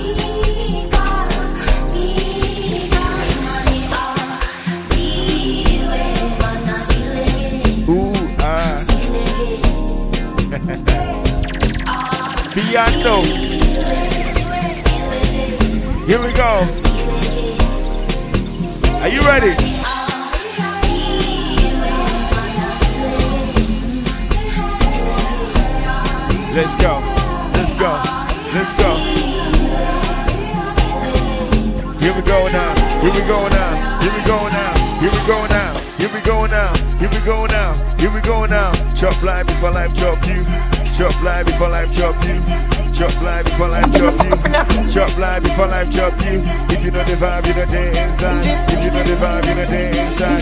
S1: Piano. Here we go. Are you ready? Let's go. Let's go. Let's go. Here we go now. Here we go now. Here we go now. Here we go now. Here we go now. Here we go now. Here we go now. Chop life before life chop you. Chop life before life chop you. Chop life before life chop you. Chop life before life chop you. If you know the vibe, you know the inside. If you know the vibe, you know the inside.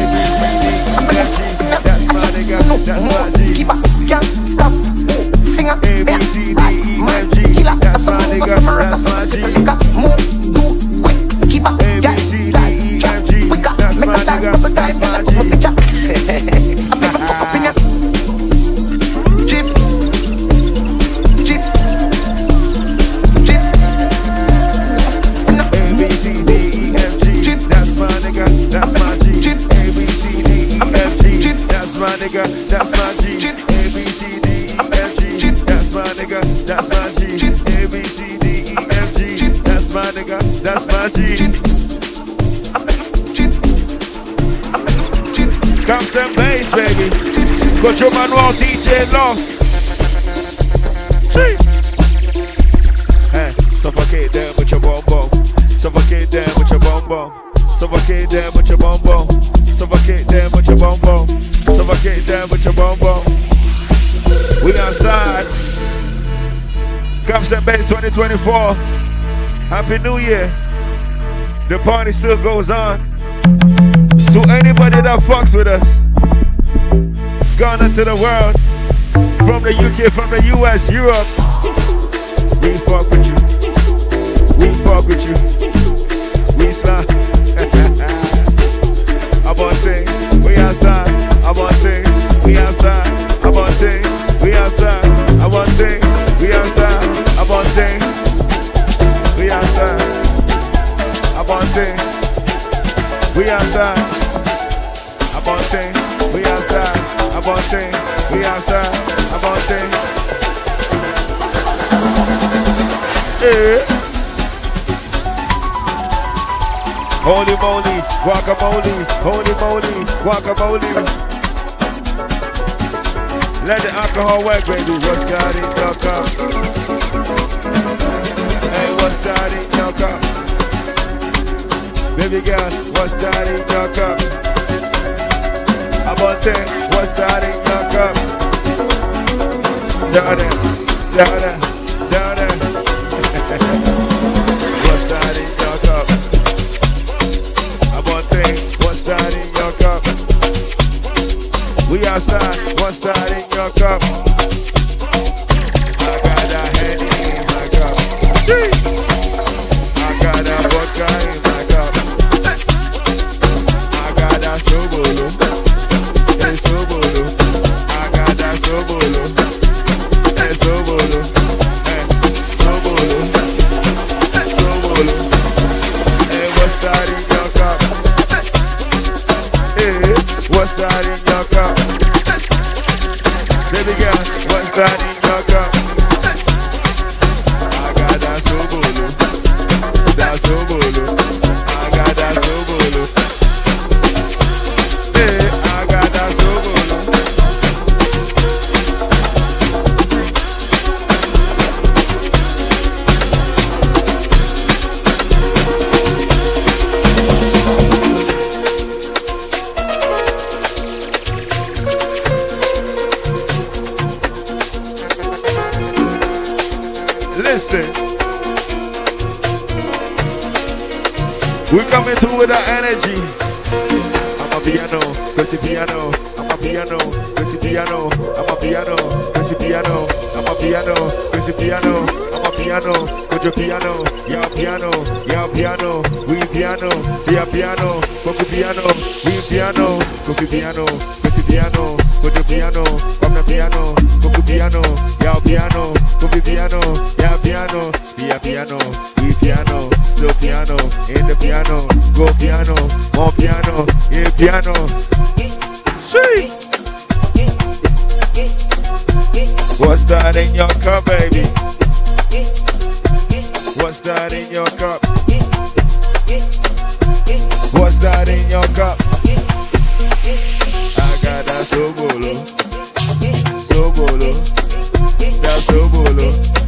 S1: That's my nigga. That's my G.
S6: Keep up, can't stop. Singer.
S1: A B C D E F G. That's my nigga. That's my G.
S6: Move, do, quick. Keep up,
S1: A B C D E F G. That's my nigga. That's my G.
S6: I'm making fuck up in ya. Jeep. Jeep. Jeep.
S1: A B C D E F G. That's my nigga. That's my G. A B C D E F G. That's my nigga. That's my G. A B C D E F G. That's my nigga. That's my G. A B C D E F G. That's my nigga. That's my G. Comes and bass, baby. Control Manuel, D J Lost. Hey, suffocate them with your bomb bomb. Suffocate them with your bomb bomb. Suffocate them with your bomb bomb. Suffocate them with your bomb bomb. Suffocate them with your bomb bomb. We outside. Comes and bass twenty twenty-four. Happy New Year. The party still goes on. To anybody that fucks with us, gone into the world, from the U K, from the U S, Europe, we fuck with you, we fuck with you, we slide. I'm on thing, we outside, I'm on thing, we outside, I'm on thing, we outside, I'm on thing, we outside, I'm on thing, we outside, I'm on thing, we outside. I'm on thing, we outside. I'm on thing, we outside. I'm on thing. Yeah. Holy moly, guacamole. Holy moly, guacamole. Let the alcohol work, baby. What's that in your cup? Hey, what's that in your cup? Baby girl, what's that in your cup? I'm on thing, what's that in your cup? Down there, down there, down there. What's that in your cup? I'm on thing, what's that in your cup? We outside, what's that in your cup? I got a Henny in my cup. I got a vodka in my cup. I got a Sobolo. Hey Sobolo, I got that Sobolo. Hey Sobolo, hey Sobolo, Sobolo. Hey, what's that in your cup? Hey, what's that in your cup? Baby girl, what's that in your cup? I got that Sobolo, that Sobolo. I got that Sobolo. We coming through with our energy. I'm a piano, Chrissy piano. I'm a piano, Chrissy piano. I'm a piano, Chrissy piano. I'm a piano, Chrissy piano. I'm a piano, Kojo piano. Yeah piano, yeah piano. We piano, yeah piano. Kojo piano, we piano. Kojo piano, Chrissy piano. Kojo piano, from the piano. Kojo piano, yeah piano. Kojo piano, yeah piano. Yeah piano, we piano. Still piano, in the piano. Go piano, more piano, yeah piano. See. What's that in your cup, baby? What's that in your cup? What's that in your cup? I got that sobolo, sobolo, that sobolo.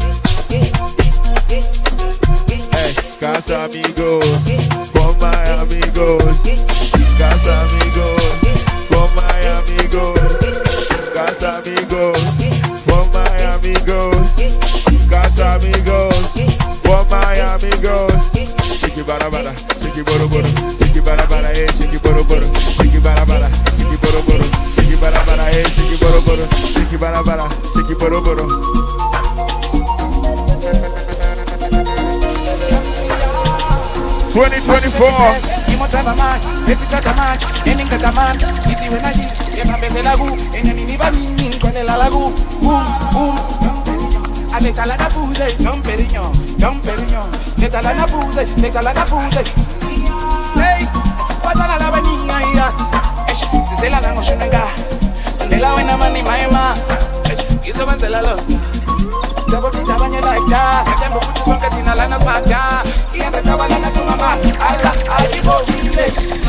S1: Hey, casa amigos, for my amigos, casa amigos, for my amigos, casa amigos, for my amigos, casa amigos, for my amigos. Shiki bara bara, shiki boro boro, shiki bara bara, hey, shiki boro boro, shiki bara bara, shiki boro boro, shiki bara bara, hey, shiki boro boro, shiki bara bara, shiki boro boro. twenty twenty-four.
S13: Double dip, double like that. I can't put you on Katina Lana Pata. He and the Tabalana to Mama. Allah, I give up with it.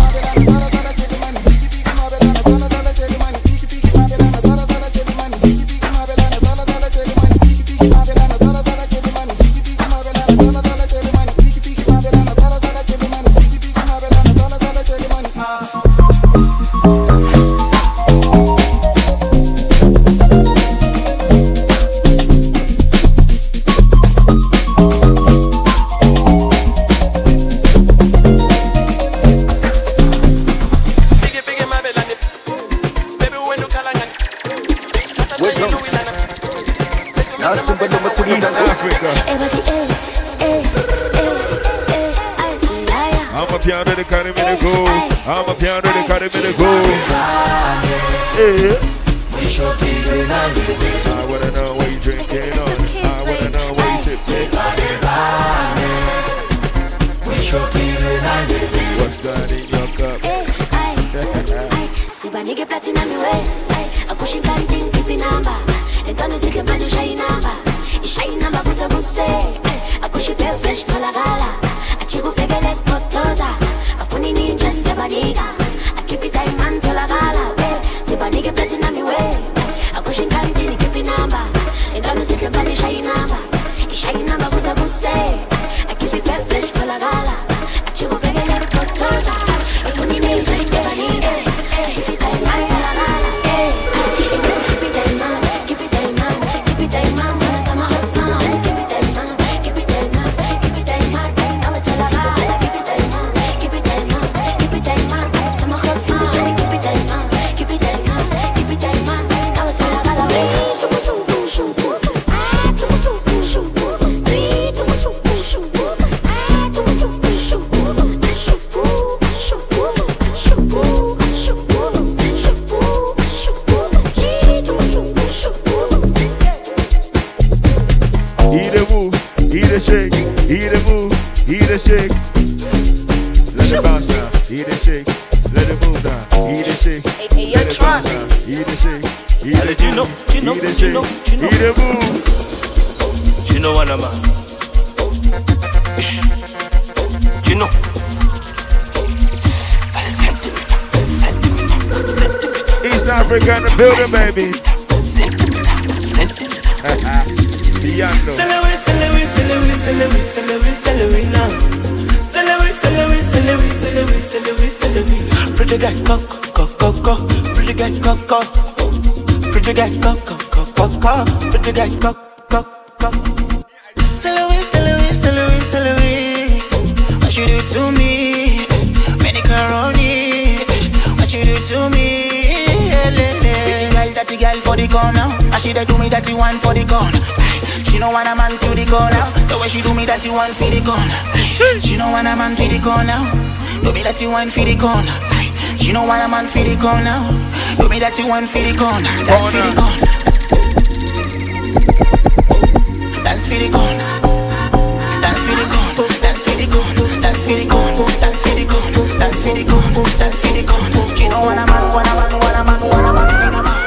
S1: Piano de carry me to go. I'm a piano de carry me to go. Hey. I wanna know what you drinking on. I wanna know what you sipping. What's that in your cup?
S14: See my nigga flat in my way. I push it flat thing, keep it number. And don't you see the man shine number. It's shine number, busa busa. I push it bare fresh to la gala. Chico pegale totoza, afuni ninja sebaniga. I keep it diamond to la gala. Sebaniga platinum me way. I push it candy, keep it number. And don't see the body shine number. It shine number busa busa. I keep it fresh to la gala. Chico pegale totoza, afuni ninja sebaniga. Keep it diamond to la gala. Keep it diamond, keep it diamond, keep it diamond. Summer hot now, keep it diamond, keep it diamond, keep it diamond.
S1: Shake, eat a move, eat a shake. Let it bounce now, eat a shake. Let it move now, eat a shake. Let it bounce now, eat a shake. Eat a shake, eat a shake, eat a move.
S10: You know what I'm at? You know.
S1: East Africa in the building, baby. Piano.
S6: Celebrate, celebrate, celebrate, celebrate, celebrate, celebrate now. Celebrate, celebrate, celebrate, celebrate, celebrate, celebrate. Pretty guy, go, go, go, go. Pretty guy, go, go. Pretty guy, go, go, go, go, go. Pretty guy, go, go, go. Celebrate, celebrate, celebrate, celebrate. what you do to me. Macaroni, what you do to me. Pretty girl, dirty girl for the corner. And she dey do me dirty one for the corner. She no want a man to the corner. The way she do me dirty one for the corner. She no want a man for the corner. Do me dirty one for the corner. She no want a man for the corner. Do me dirty one for the corner. That's for the corner. That's for the corner. That's for the corner. That's for the corner. That's for the corner. That's for the corner. That's for the corner. That's for the corner. She no want a man, want a man, want a man, want a man for the corner.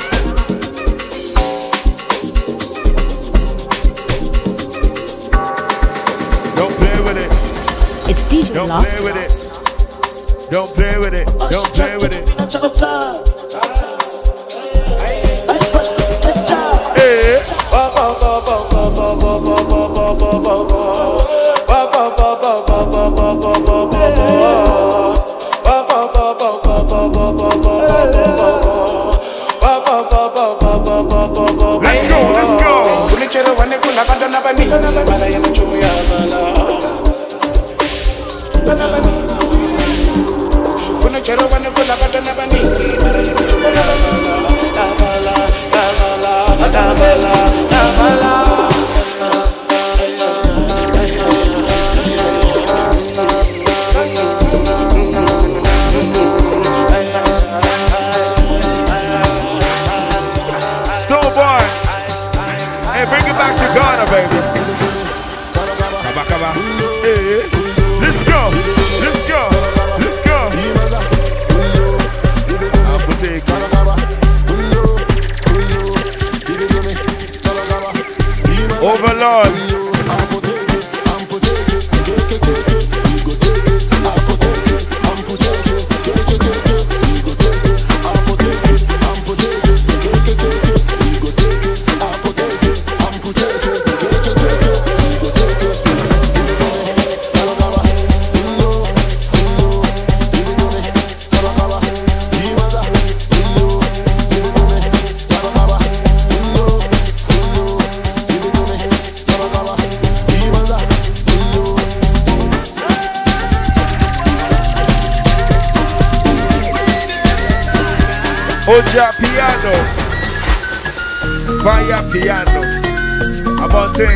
S1: Don't play with it.
S15: It's D J
S1: Don't
S15: Loft.
S1: play with it. Don't play with it. Don't play with it. Hey. Let's go, let's go. Ghana, baby. Kaba, kaba. Hey. Let's go. Let's go. Let's go. Overlord. Oja piano, fire piano, Abonte,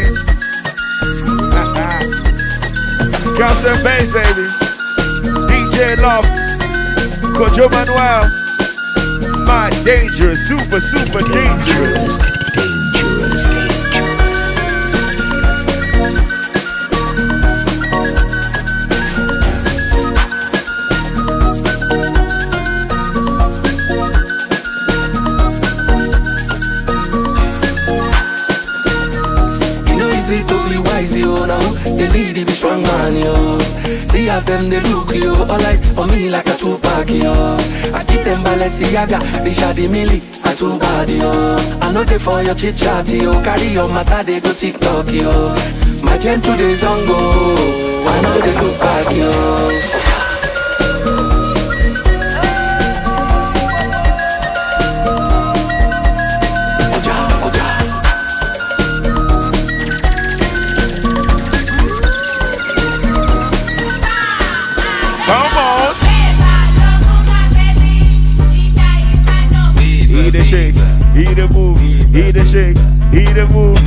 S1: Guns and Bass, baby, D J Loft, Kojo Manuel, my dangerous, super, super dangerous, dangerous, dangerous.
S8: Totally wise, yo, now the lady be strong man, yo. See as them they look, yo, all eyes on me like a Tupac, yo. I keep them Balenciaga, they shady milli, and too bad, yo. I know they for your chit chat, yo. Carry your matter, they go TikTok, yo. My gentle days on go, I know they look back, yo.
S1: He the shake, he the move, he the shake, he the move.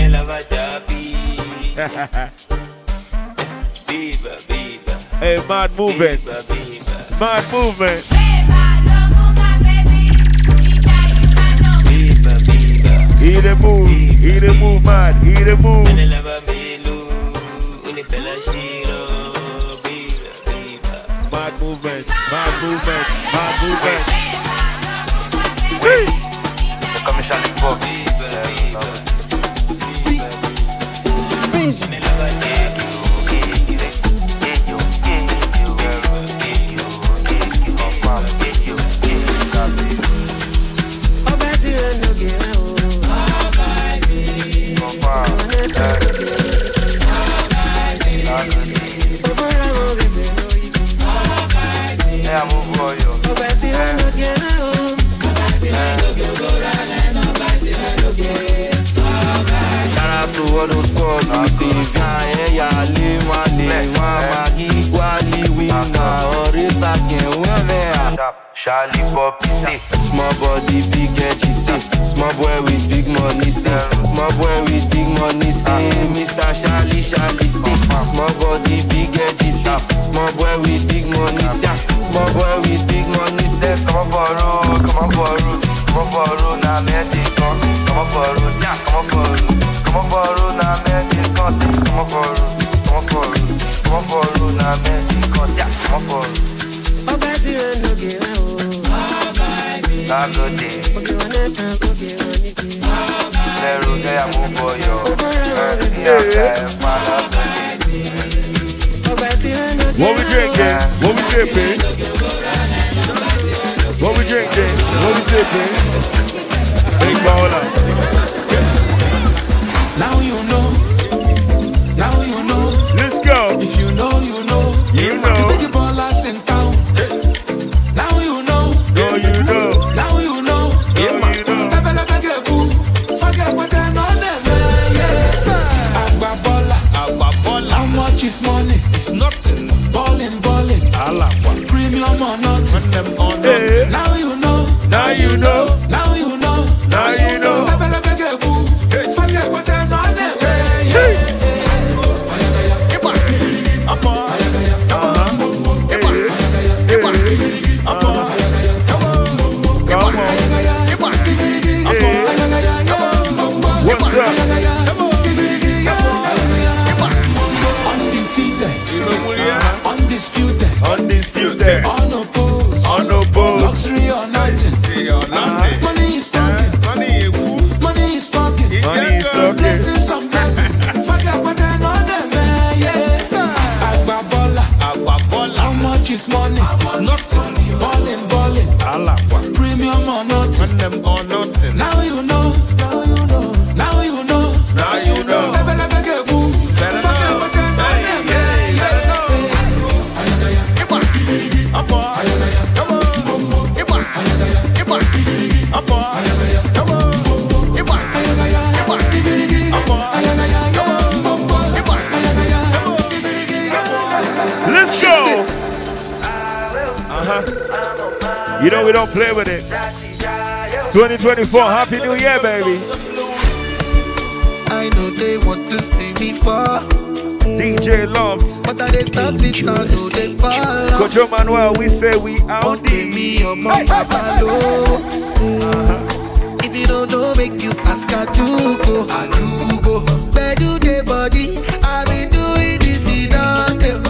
S1: Hey, mad movement, mad movement. He the move, he the move, mad, he the move. Mad movement, mad movement, mad movement.
S16: Come Charlie Bob.
S10: or it's a can win there.
S16: Charlie Poppy,
S10: small body, big edgy, say. Small boy with big money, say. Small boy with big money, say. Mister Charlie, Charlie, say. Small body, big edgy, say. Small boy with big money, say. Small boy with big money, say.
S16: Come on, borrow, come on, borrow, come on, borrow, now magic, come on, borrow, yeah, come on, borrow, come on, borrow, now magic, come on, borrow, come on, borrow, come on, borrow, now magic, yeah, come on, borrow.
S6: Oh, baby, I know you know.
S16: I go there. Leru de amubo yo.
S1: What we drinking? What we sipping? What we drinking? What we sipping? Big baller.
S15: Now you know. Now you know.
S1: Let's go.
S15: If you know, you know.
S1: You know.
S15: You take your ballers in town. Now you know.
S1: No, you know.
S15: Now you know.
S1: Yeah, you know.
S15: Never let get boo. Forget what they're on them. Yes. Agba baller. Agba baller. How much is money? It's nothing. Balling, balling. Alakwa. Premium or nothing. When them on
S1: hey.
S15: Now you know.
S1: Now you know.
S15: Now you know.
S1: Now you know.
S15: Never let get boo. Forget what they're on them. Yes.
S1: What's up?
S15: Undefeated, undisputed,
S1: undisputed,
S15: unopposed,
S1: unopposed,
S15: luxury or nothing. Money is talking, money is talking,
S1: money is talking.
S15: Blessings and blessings. Forget what they're on them, man. Yes. Agba baller, how much is money? It's nothing. Balling, balling, Alakwa. Premium or nothing. When them or nothing. Now you know. Now you know. Now you know.
S1: Now you know.
S15: Never, never get boo. Forget what they're on them, man.
S1: Let's go. Uh-huh. You know we don't play with it. twenty twenty-four, Happy New Year, baby.
S2: I know they want to see me fall.
S1: D J Loves,
S2: but I they stop it now, do they fall?
S1: Kojo Manuel, we say we out
S2: there. Me or my papa low. If you don't know, make you ask I do go, I do go. Where do they body? I be doing this in Dante.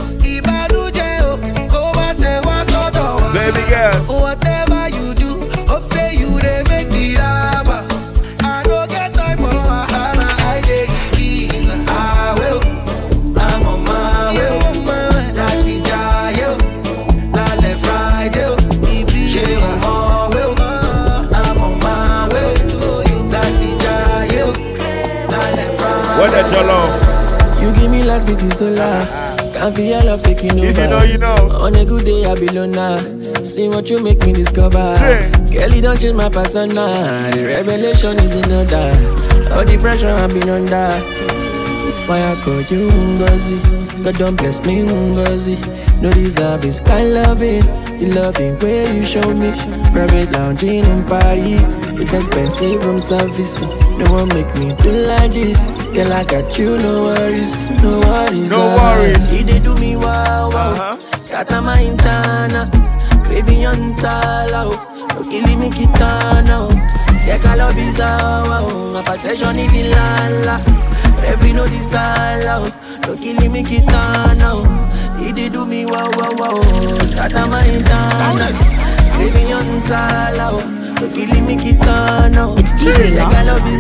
S1: Baby girl,
S2: whatever you do, hope say you they make the rubber. I don't get time for Hana, I take keys. I will, I'm on my way, Natty Jayo, Lale Friday, E B J on my way, I'm on my way, Natty Jayo, Lale Friday.
S1: What that y'all
S6: You give me life, it is so loud. Can't feel your love taking over.
S1: If you know, you know.
S6: On a good day, I be alone. See what you make me discover. Kelly don't change my persona. The revelation is in order. All the pressure I've been under. Why I call you Ngozi? God don't bless me Ngozi. No deserve this kind loving. The loving way you show me. Private lounging in Paris. It's expensive room service. No one make me do like this. Girl, I got you, no worries, no worries.
S1: No worries.
S6: He they do me wow wow. Uh-huh. Scatter my intana. Craving on sala. No killing me kitana. Check all of his wow. A possession in the lala. Every no disala. No killing me kitana. He they do me wow wow wow. Scatter my intana. Craving on sala.
S11: It's D J Loft.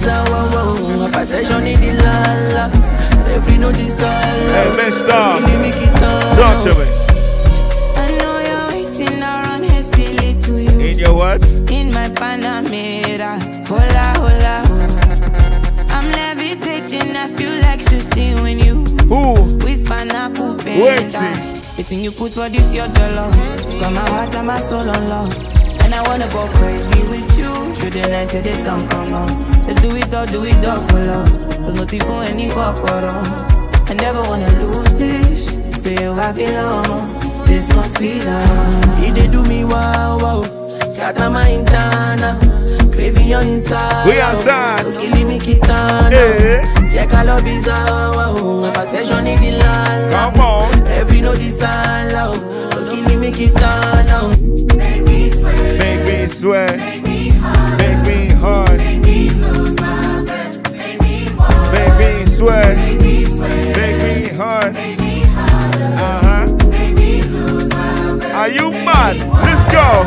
S1: Hey, Mister, talk to me.
S17: I know you're waiting around hastily to you.
S1: In your what?
S17: In my Panamera. Hola, hola, hola. I'm levitating, I feel like to see when you
S1: Who?
S17: whisper na coupe.
S1: Waiting.
S17: Waiting you put for this your dollar. Got my heart and my soul on love. And I wanna go crazy with you through the night till the sun come on. Let's do it all, do it all for love. There's no for any corporal. I never wanna lose this. To you I belong. this must be love. He they do me wow wow. Scatter my internal. Craving your inside.
S1: We outside.
S17: Killing me kitana. Check all of his wow. Attention in the land.
S1: Come on.
S17: Every no desire. Killing me kitana.
S1: Make me sweat. Make me sweat. Make me hard. Make me hard. Make me lose my breath. Make me water. Make me sweat. Make me sweat. Make me hard. Make me harder. Uh-huh. Make me lose my breath. Are you mad? Let's go.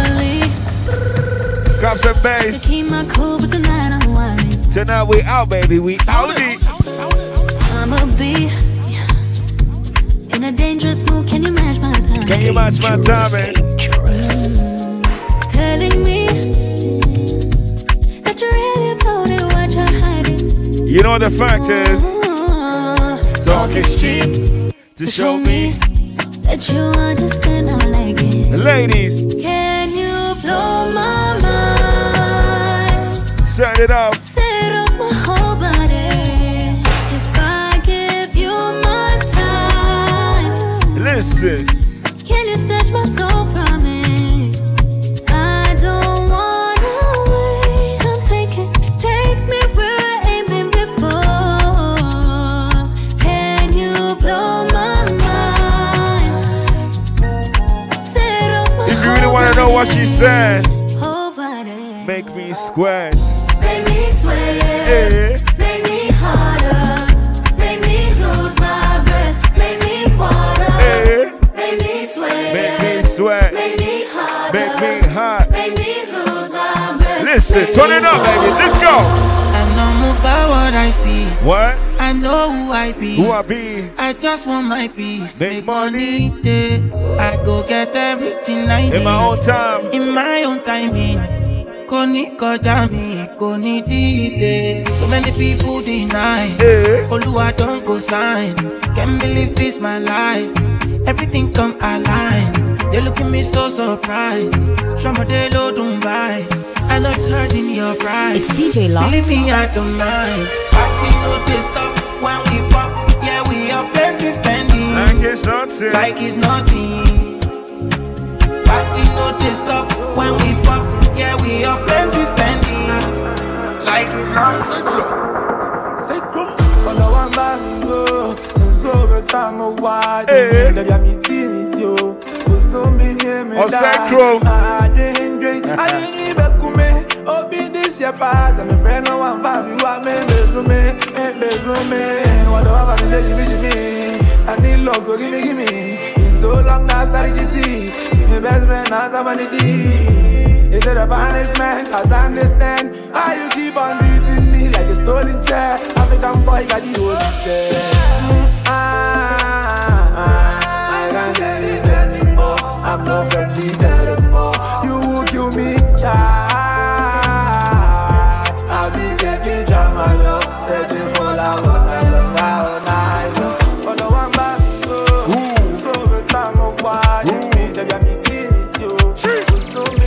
S1: Cops and bass.
S11: Keep my cool, but tonight I'm whining.
S1: Tonight we out, baby. We out it.
S11: I'ma be in a dangerous mood. Can you match my time?
S1: Can you match my timing?
S11: Telling me that you really about it, what you're hiding.
S1: You know the fact is, talk is cheap to show me
S11: that you understand. I like it.
S1: Ladies,
S11: can you blow my mind?
S1: set it up.
S11: Set off my whole body. If I give you my time,
S1: listen.
S11: Can you snatch my soul from me? I don't wanna wait. Come take it, take me where I ain't been before. Can you blow my mind? Set off my
S1: If you really want to know what she said,
S11: whole body.
S1: make me sweat.
S11: Make me sweat.
S1: Yeah.
S11: Make me harder. Make me lose my breath. Make me water.
S1: Yeah.
S11: Make me sweat.
S1: Make me sweat.
S11: Make me harder.
S1: Make me hot.
S11: Make me lose my breath.
S1: Listen, turn it up, baby. Let's go.
S17: I'm not moved by what I see.
S1: What?
S17: I know who I be.
S1: Who I be?
S17: I just want my peace.
S1: Make,
S17: Make
S1: money.
S17: money. Yeah. I go get everything I need.
S1: In my own time.
S17: In my own timing. Koni koja mi, koni delay. So many people deny.
S1: Yeah.
S17: Oluwa don't go sign. Can't believe this my life. Everything come align. They look at me so surprised. Somebody low don't buy. I know it's hurting your pride.
S18: It's D J Loft.
S17: Believe me, I don't mind. Party no they stop when we pop. Yeah, we are plenty spending.
S1: Like it's nothing.
S17: Like it's nothing. Party no they stop when we pop. Yeah, we are plenty spending. Like it's nothing.
S19: Say come follow one man go. So the time of why
S1: Hey.
S19: the meeting is you. So me name
S1: Oh, Sacro.
S19: I drink drink. I didn't even come. Oh, be this your pass. I'm a friend no one family. You are me, bezume, bezume. What do I have to say? Me, I need love, so give me, give me. In so long now, started G T. My best friend now, somebody D. Is it a punishment? I don't understand how you keep on beating me like a stolen chair. African boy got the holy set. Ah, I can't say this anymore. I'm not friendly anymore. You will kill me, child. I'll be taking drama, love, searching for love all night long, all night long. For the one back, so the time of watching me, the meeting is you. So me,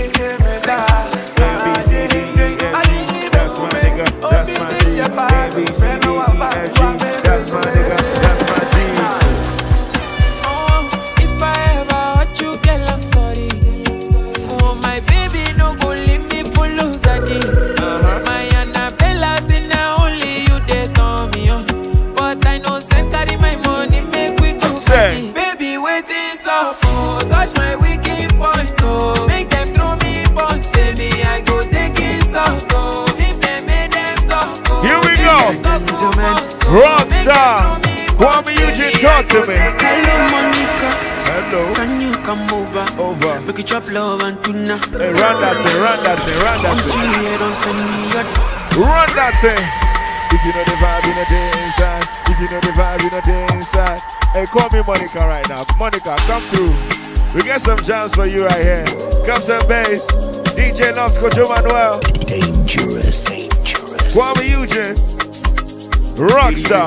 S1: That's my nigga, that's my G. A, B, C, D, E, F, G. That's my nigga, that's my G.
S17: Oh, if I ever hurt you, girl, I'm sorry. Oh, my baby, no go leave me for lose again. My Annabella say now only you they turn me on. But I know send carry my money, make we go party. Baby, waiting so oh, touch my wicked point, oh. Make them throw me punch, say me I go take it so go.
S1: Here we go. Rockstar. Kwame Eugene, talk to me.
S17: Hello, Monica.
S1: Hello.
S17: Can you come over?
S1: Over.
S17: We could chop love and tuna.
S1: Hey, run that thing, run that thing, run that thing.
S17: Here, don't send me your...
S1: Run that thing. If you know the vibe, you know the inside. If you know the vibe, you know the inside. Hey, call me Monica right now. Monica, come through. We got some jams for you right here. Come some bass. D J Loft, Kojo Manuel.
S20: Dangerous, dangerous.
S1: Kwame Eugene. Rockstar.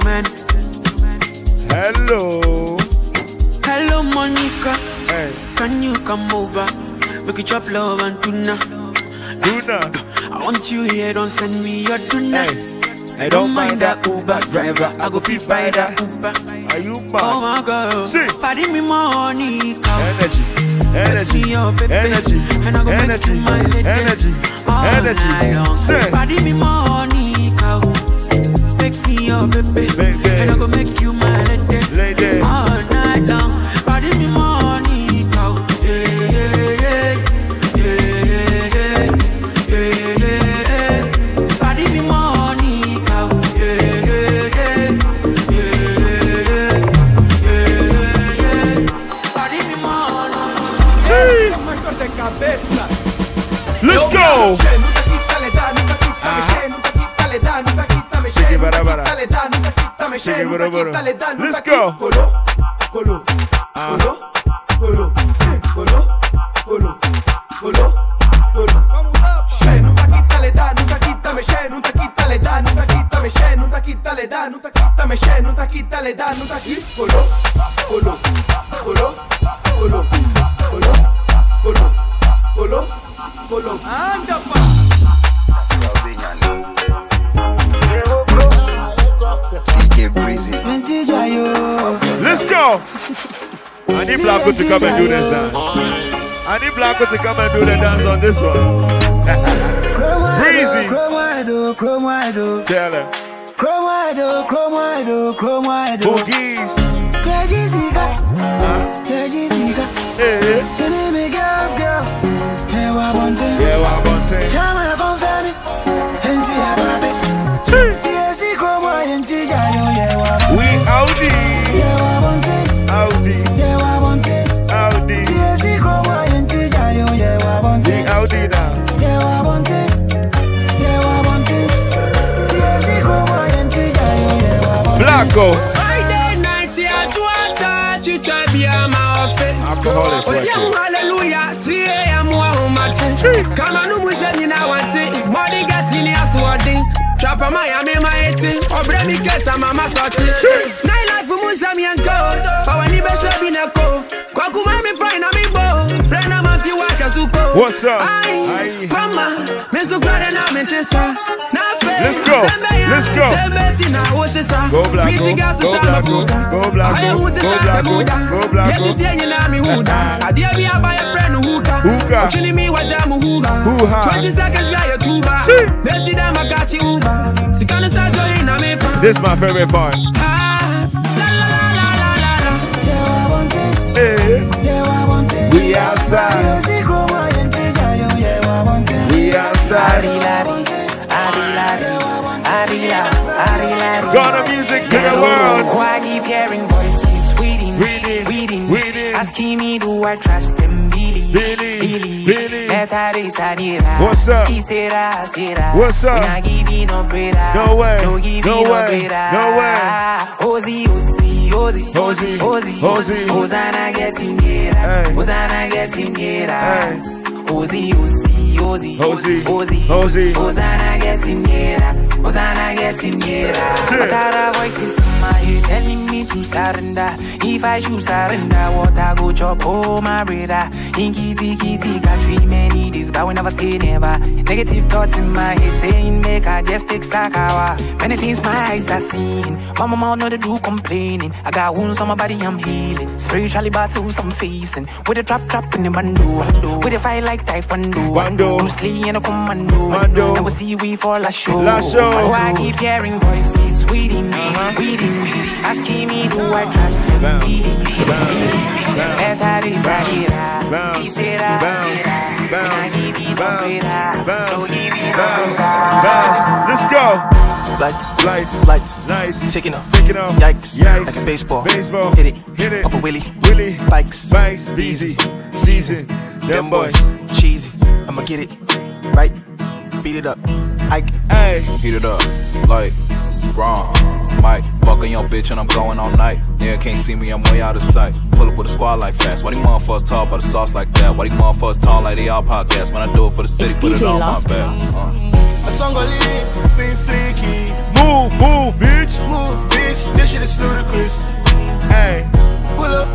S1: Hello.
S17: Hello, Monica.
S1: Hey.
S17: Can you come over? We could chop love and tuna.
S1: Tuna.
S17: I want you here, don't send me your tuna.
S1: Hey.
S17: I don't mind that Uber driver. I go fit by that Uber.
S1: Are Are you mad?
S17: Oh my girl.
S1: See.
S17: Party me money.
S1: Energy. Energy.
S17: Me up, baby.
S1: Energy.
S17: And I go
S1: Energy.
S17: make you my lady.
S1: Energy.
S17: All
S1: Energy.
S17: night long.
S1: Say.
S17: Party me money. Cow. Make me up, baby.
S1: Baby.
S17: And I go make you my lady.
S1: Lady.
S17: All night long. Party me money. Cow. Yeah, yeah, yeah. Yeah, yeah, yeah. Yeah, yeah. Party me money. Cow. Yeah, yeah, yeah. Yeah, yeah, yeah. Party me money.
S1: Let's go. Let's go. Let's go. I need Blanco to come and do this dance. I need Blanco to come and do the dance on this one. Breezy. Tell her.
S6: Chrome wide, chrome wide, chrome wide.
S1: Boogies.
S6: Yeah, Jessica. Yeah, Jessica.
S1: Hey.
S6: Your name is girls, girl. Yeah, what want it?
S1: Yeah, what want it?
S6: Chama confetti. Enti ababe. T S C chrome wide, enti jayo. Yeah, what want it?
S1: We Audi.
S6: Yeah, what want it?
S1: Audi.
S6: Yeah, what want it?
S1: Audi.
S6: T S C chrome wide, enti jayo. Yeah, what want it?
S1: Audi now.
S6: Yeah, what want it? Yeah, what want it? T S C chrome wide, enti jayo. Yeah, what want it?
S1: Blanco.
S4: Friday night, yeah, to attack you, try be a mouth.
S1: Alcohol is right here.
S4: Hallelujah, three a m wa match. Come on, no museum in our tea. Money gas in your swording. Trap a Miami, my eighteen. Or bring me case, I'm a masoti. Night life for Musami and gold. For when you best have been a co. Kwakuma, me friend, I'm in bow. Friend, I'm a few workers who go.
S1: What's up?
S4: Aye, Mama, Mister Glad and I'm in Tessa.
S1: Let's go. Let's go. Go Blanco. Go Blanco. Go Blanco. Go Blanco. Go Blanco.
S4: Yes, you know me who da. I dare me buy a friend who ka.
S1: Hookah.
S4: Chilling me wa jamu who
S1: Who ha.
S4: Twenty seconds by a tuba. Let's see them a catch you. Sikana sa go in a me fa.
S1: This is my favorite part.
S4: Ah, la la la la la la la.
S6: Yeah, I want it.
S1: Hey.
S6: Yeah, I want it.
S1: We outside.
S6: T S C chrome wide, enti jayo. Yeah, I want it.
S1: We outside. Ghana music to the world.
S18: Why keep hearing voices reading,
S1: reading,
S18: reading,
S1: reading.
S18: asking me do I trust them, Billy,
S1: Billy,
S18: Billy,
S1: Billy.
S18: What's
S1: up?
S18: What's
S1: up?
S18: Not giving no bread,
S1: no way,
S18: no giving
S1: no
S18: no
S1: way,
S18: bread.
S1: no way.
S18: Ozzy, Ozzy, Ozzy,
S1: Ozzy,
S18: Ozzy,
S1: Ozzy.
S18: Hosanna getting here, Hosanna getting here. Ozzy, Ozzy, Ozzy,
S1: Ozzy,
S18: Ozzy,
S1: Ozzy.
S18: Hosanna getting here, Hosanna getting here. What are the voices in my head telling me to surrender? If I should surrender, what I go chop, oh my brother. In kitty kitty, got three many days, but we never say never. Negative thoughts in my head saying make I just take Sakawa. Many things my eyes are seeing, but my mouth know they do complaining. I got wounds on my body, I'm healing. Spiritually battles I'm facing. With a trap trap in the bando, with a fight like Taekwondo.
S1: Wando.
S18: Bruce Lee and a commando.
S1: Mando.
S18: Now we see we for la show.
S1: La show.
S18: Oh, I keep hearing voices reading,
S1: uh-huh.
S18: reading, reading. Asking me do I trust them?
S1: Bounce.
S18: Reading, reading,
S1: Bounce.
S18: reading. Better this I hear.
S1: Bounce.
S18: He said I
S1: Bounce.
S18: said when I give you no
S1: Bounce.
S18: bread, no give you no
S1: Bounce.
S18: bread.
S1: Bounce. Let's go.
S21: Lights,
S1: lights,
S21: lights,
S1: lights.
S21: Taking off,
S1: taking off.
S21: Yikes,
S1: Yikes.
S21: like a baseball,
S1: baseball.
S21: Hit it,
S1: hit it.
S21: Up a willy,
S1: willy.
S21: Bikes,
S1: bikes,
S21: easy,
S1: season.
S21: Them boys, cheesy. I'ma get it right, beat it up. Ike,
S1: hey,
S22: heat it up, like wrong. Mike, fucking your bitch and I'm going all night. Yeah, can't see me, I'm way out of sight. Pull up with a squad like fast. Why these motherfuckers talk about the sauce like that? Why these motherfuckers talk like they all podcast? When I do it for the city,
S23: It's
S22: put
S23: D J
S22: it on
S23: Loft.
S22: my back. Uh.
S21: a song gon' lead, be fleeky.
S1: Move, move, bitch.
S21: Move, bitch. This shit is ludicrous.
S1: Hey,
S21: pull up.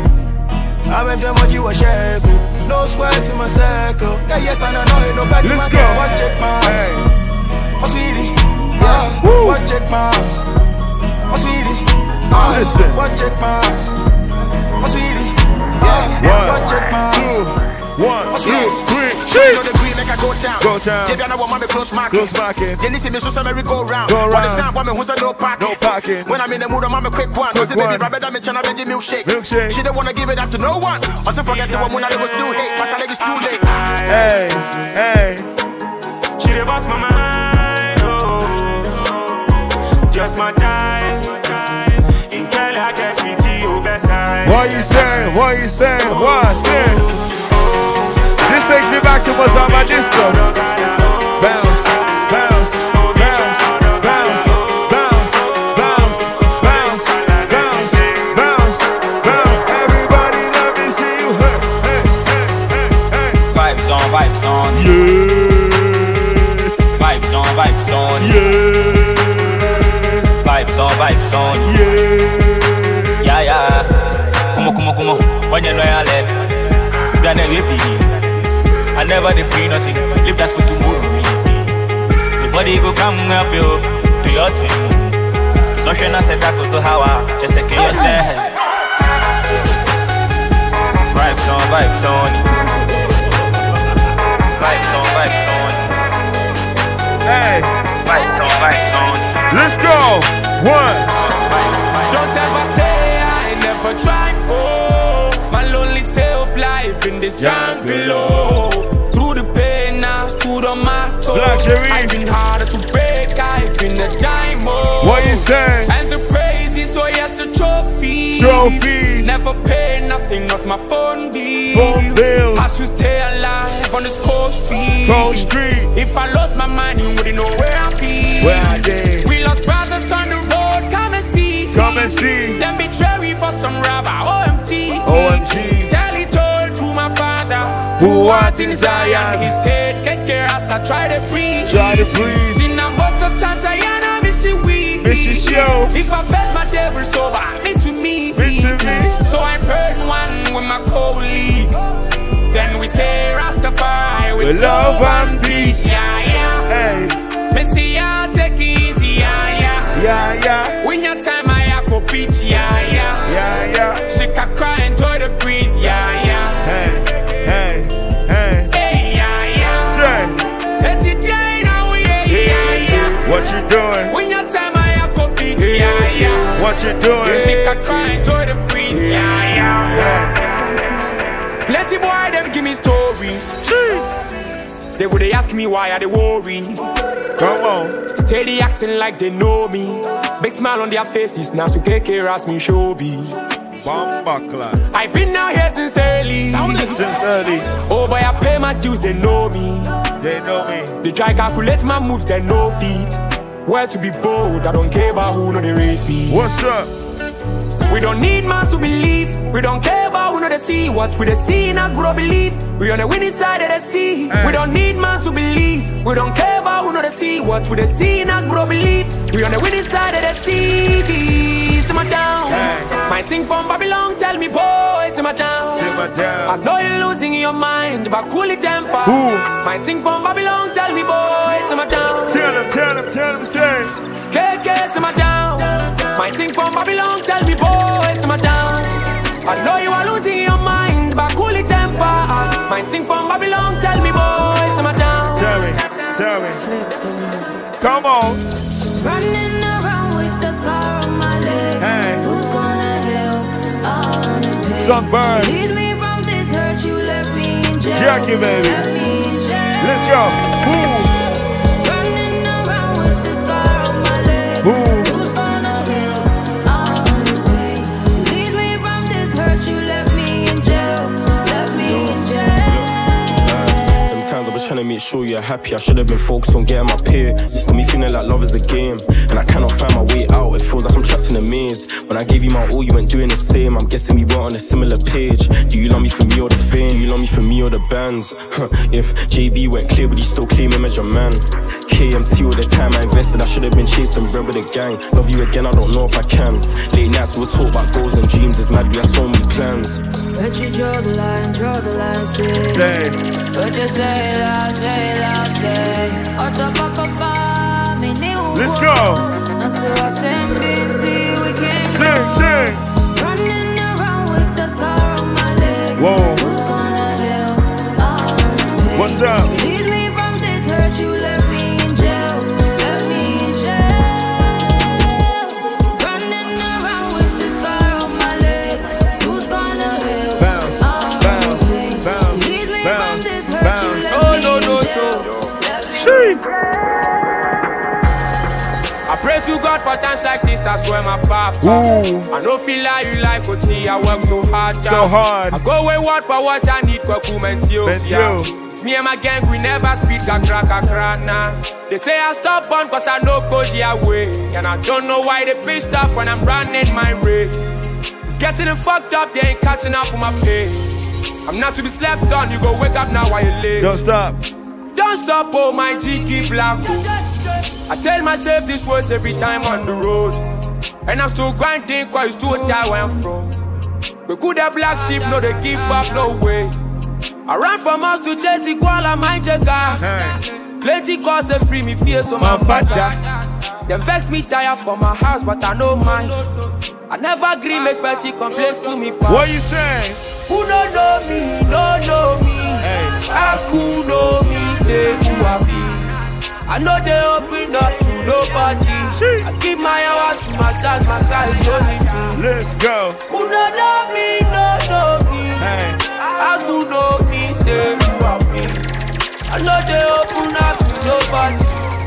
S21: I'm in them what you a share. No sweats in my circle. Yeah, yes, I know, no, nobody.
S1: Let's
S21: my
S1: go.
S21: girl. One check, man.
S1: Hey.
S21: My sweetie. Yeah. One check, man. My sweetie. Uh,
S1: Listen.
S21: One check my, my sweetie. Yeah.
S1: One,
S21: One check my,
S1: two, one,
S21: my
S1: two,
S21: sweetie.
S1: three.
S21: Show you the green, make I go down.
S1: Go down.
S21: Give you another one, me close market.
S1: Close market.
S21: Then you see me so merry go round.
S1: Go
S21: What the
S1: round.
S21: sound, woman who's a no parking.
S1: No parking.
S21: When I'm in the mood, I'm a quick one.
S1: Quick
S21: Cause baby,
S1: one.
S21: brother, that me chana veggie milkshake.
S1: Milkshake.
S21: She don't wanna give it up to no one. Also forget to one when I was still hate. But I think it's too late.
S1: Hey, hey.
S7: She the boss my mind, oh. Just my time. In Kelly, I get sweet tea, best side.
S1: What you saying? What you saying? What? Say. This takes me back to Mazama Disco. Bounce, bounce, bounce, bounce, bounce, bounce, bounce, bounce, bounce, bounce. Everybody, let me see you. Hey, hey, hey, hey, hey.
S9: Vibes on, vibes on.
S1: Yeah.
S9: Vibes on, vibes on.
S1: Yeah.
S9: Vibes on, vibes on.
S1: Yeah.
S9: Yeah, yeah. Come on, come on, come on. When you know you're left, then you be. I never did pre nothing. Leave that for tomorrow. The body go come up you, do your thing. So she not said that so how I just say yourself. Vibes on, vibes on. Vibes on, vibes on.
S1: Hey.
S9: Vibes on, vibes on.
S1: Let's go. One.
S4: Don't ever say I never tried for my lonely self life in this jungle. Oh. Through the pain, I stood on my toes.
S1: Black Cherry.
S4: I've been harder to break. I've been a diamond.
S1: What you say?
S4: And the praise is so yes the trophies.
S1: Trophies.
S4: Never pay nothing, not my phone bills.
S1: Phone bills.
S4: Had to stay alive on this cold street.
S1: Cold street.
S4: If I lost my mind, you wouldn't know where I'd be.
S1: Where I did.
S4: We lost brothers on the road, come and see.
S1: Come and see.
S4: Then betray we for some rubber, O M G.
S1: O M G.
S4: Tell it all to my father,
S1: Who art in Zion.
S4: He said, get care after try to breathe.
S1: Try to breathe.
S4: Sin and most of times I am miss you we.
S1: Miss you show.
S4: If I face my devil sober, me to me.
S1: Me to me.
S4: So I burn one with my colleagues. Then we say Rastafari with,
S1: with love and peace.
S4: Yeah, yeah.
S1: Hey.
S4: Messiah, take it easy. Yeah, yeah.
S1: Yeah, yeah.
S4: When your time I have to preach. Yeah, yeah.
S1: Yeah, yeah.
S4: She can cry, enjoy the breeze. Yeah, yeah.
S1: Hey, hey, hey.
S4: Hey, yeah, yeah.
S1: Say.
S4: Let it die now. Yeah, yeah, yeah.
S1: What you doing?
S4: When your time I have to preach. Yeah, yeah.
S1: What you doing?
S4: She can cry, enjoy the breeze. Yeah, yeah.
S1: Yeah.
S4: Plenty boy, them give me stories. They would they ask me why I they worry.
S1: Come on.
S4: Steady acting like they know me. Big smile on their faces. Now so take care ask me showbiz.
S1: Bomba class.
S4: I've been out here since early.
S1: Since early.
S4: Oh boy, I pay my dues, they know me.
S1: They know me.
S4: They try calculate my moves, they know feet. Where to be bold, I don't care about who know they rate me.
S1: What's up?
S4: We don't need man to believe. We don't care about who know they see. What we they see in us, bro, believe. We on the winning side of the sea.
S1: Hey.
S4: We don't need man to believe. We don't care about who know they see. What we they see in us, bro, believe. We on the winning side of the sea. Simmer down.
S1: Hey.
S4: My thing from Babylon, tell me, boy, simmer down.
S1: Simmer down.
S4: I know you're losing your mind, but cool it temper.
S1: Who?
S4: My thing from Babylon, tell me, boy, simmer down.
S1: Tell them, tell them, tell them, say.
S4: K K, simmer down. My thing from Babylon, tell me, boy, simmer down. I know you are losing your mind, but cool it temper. My thing from Babylon, tell me, boy, simmer down.
S1: Tell me, tell me. Come on.
S11: Running around with the scar on my leg.
S1: Hey.
S11: Who's gonna help all the pain?
S1: Sunburn.
S11: Lead me from this hurt, you left me in jail.
S1: Jackie, baby.
S11: Left me in jail.
S1: Let's go. Who?
S11: Running around with the scar on my leg.
S1: Who?
S11: Who's gonna help all the pain? Lead me from this hurt, you left me in jail. Left me in jail.
S12: Them times I was trying to make sure you're happy. I should have been focused on getting my pay. Got me feeling like love is a game, and I cannot find my way out. It feels like I'm trapped in a maze. When I gave you my all, you weren't doing the same. I'm guessing we weren't on a similar page. Do you love me for me or the fame? Do you love me for me or the bands? Huh, if J B went clear, would you still claim him as your man? K M T all the time I invested, I should have been chasing bread with the gang. Love you again, I don't know if I can. Late nights we'll talk about goals and dreams. It's mad we have so many plans.
S11: But you draw the line, draw the line, say.
S1: Say.
S11: But you say loud, say loud, say. Otra pa pa pa, mi ni uwo.
S1: Let's go.
S11: And so I send B T, we can't
S1: Sing, sing.
S11: Running around with the scar on my leg.
S1: Whoa.
S11: Who's gonna help? Oh,
S1: What's up?
S11: release me from this hurt. You left me in jail. Left me in jail. Running around with the scar on my leg. Who's gonna help?
S1: Bounce,
S11: Oh,
S1: bounce, bounce,
S11: release me
S1: bounce,
S11: from this hurt.
S1: bounce.
S11: You left
S4: Oh,
S11: me
S4: no,
S11: in
S4: no,
S11: jail.
S4: no.
S1: Sheep.
S4: I pray to God for times like this, I swear my papa.
S1: Ooh.
S4: I don't feel like you like O T, I work so hard.
S1: So
S4: child.
S1: hard.
S4: I go away word for what I need, Kwaku Mentio.
S1: Mentio.
S4: It's me and my gang, we never speak a crack a crack nah. They say I stop on cause I know go the way. And I don't know why they pissed off when I'm running my race. It's getting them fucked up, they ain't catching up with my pace. I'm not to be slept on, you go wake up now while you're late.
S1: Don't stop.
S4: Don't stop, oh my jiggy black hole. I tell myself this words every time on the road. And I'm still grinding cause it's too tired where I'm from. We could have black sheep, no they give up, no way. I ran from house to chase the koala, my jagger. Plenty cause they free me fear, so my father. They vex me tired for my house, but I know mine. I never agree, make petty complaints to me.
S1: What you saying?
S4: Who don't know me, don't know me. Ask who know me, say who I be. I know they open up to nobody. I give my heart to myself, my guys only me.
S1: Let's go.
S4: Who don't know me, don't know me. Ask who know me, say who I be. I know they open up to nobody.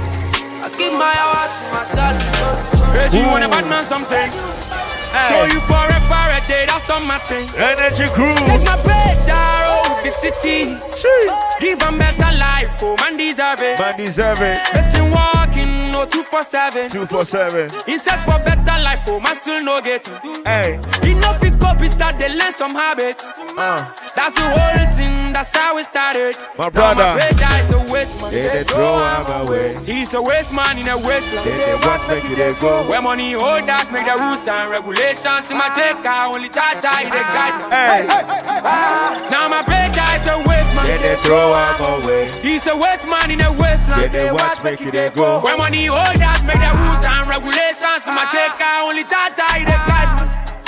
S4: I give my heart to myself. Reggie, you want a bad man something? Show you for a pirate day, that's on my thing.
S1: Energy crew.
S4: Take my bread down over the city. Give them better life, oh man deserve it.
S1: Man deserve it.
S4: Best in walking, no two for seven.
S1: Two for seven.
S4: He search for better life, oh man still no get it.
S1: Hey.
S4: Enough it up, is that they learn some habits.
S1: Uh.
S4: That's the whole thing, that's how it started.
S1: My brother.
S4: Now my brother is a waste man.
S1: Yeah, they throw him away.
S4: He's a waste man in a wasteland.
S1: Yeah, they watch make it they go.
S4: Where money hold that, make the rules and regulations. In my take, I only charge I the guide.
S1: Hey.
S4: Ah, now my brother is a waste man.
S1: Yeah, they throw him away.
S4: He's a waste man in a wasteland.
S1: Yeah, they watch make it they go.
S4: Where money hold that, make the rules and regulations. In my take, I only charge I the guide.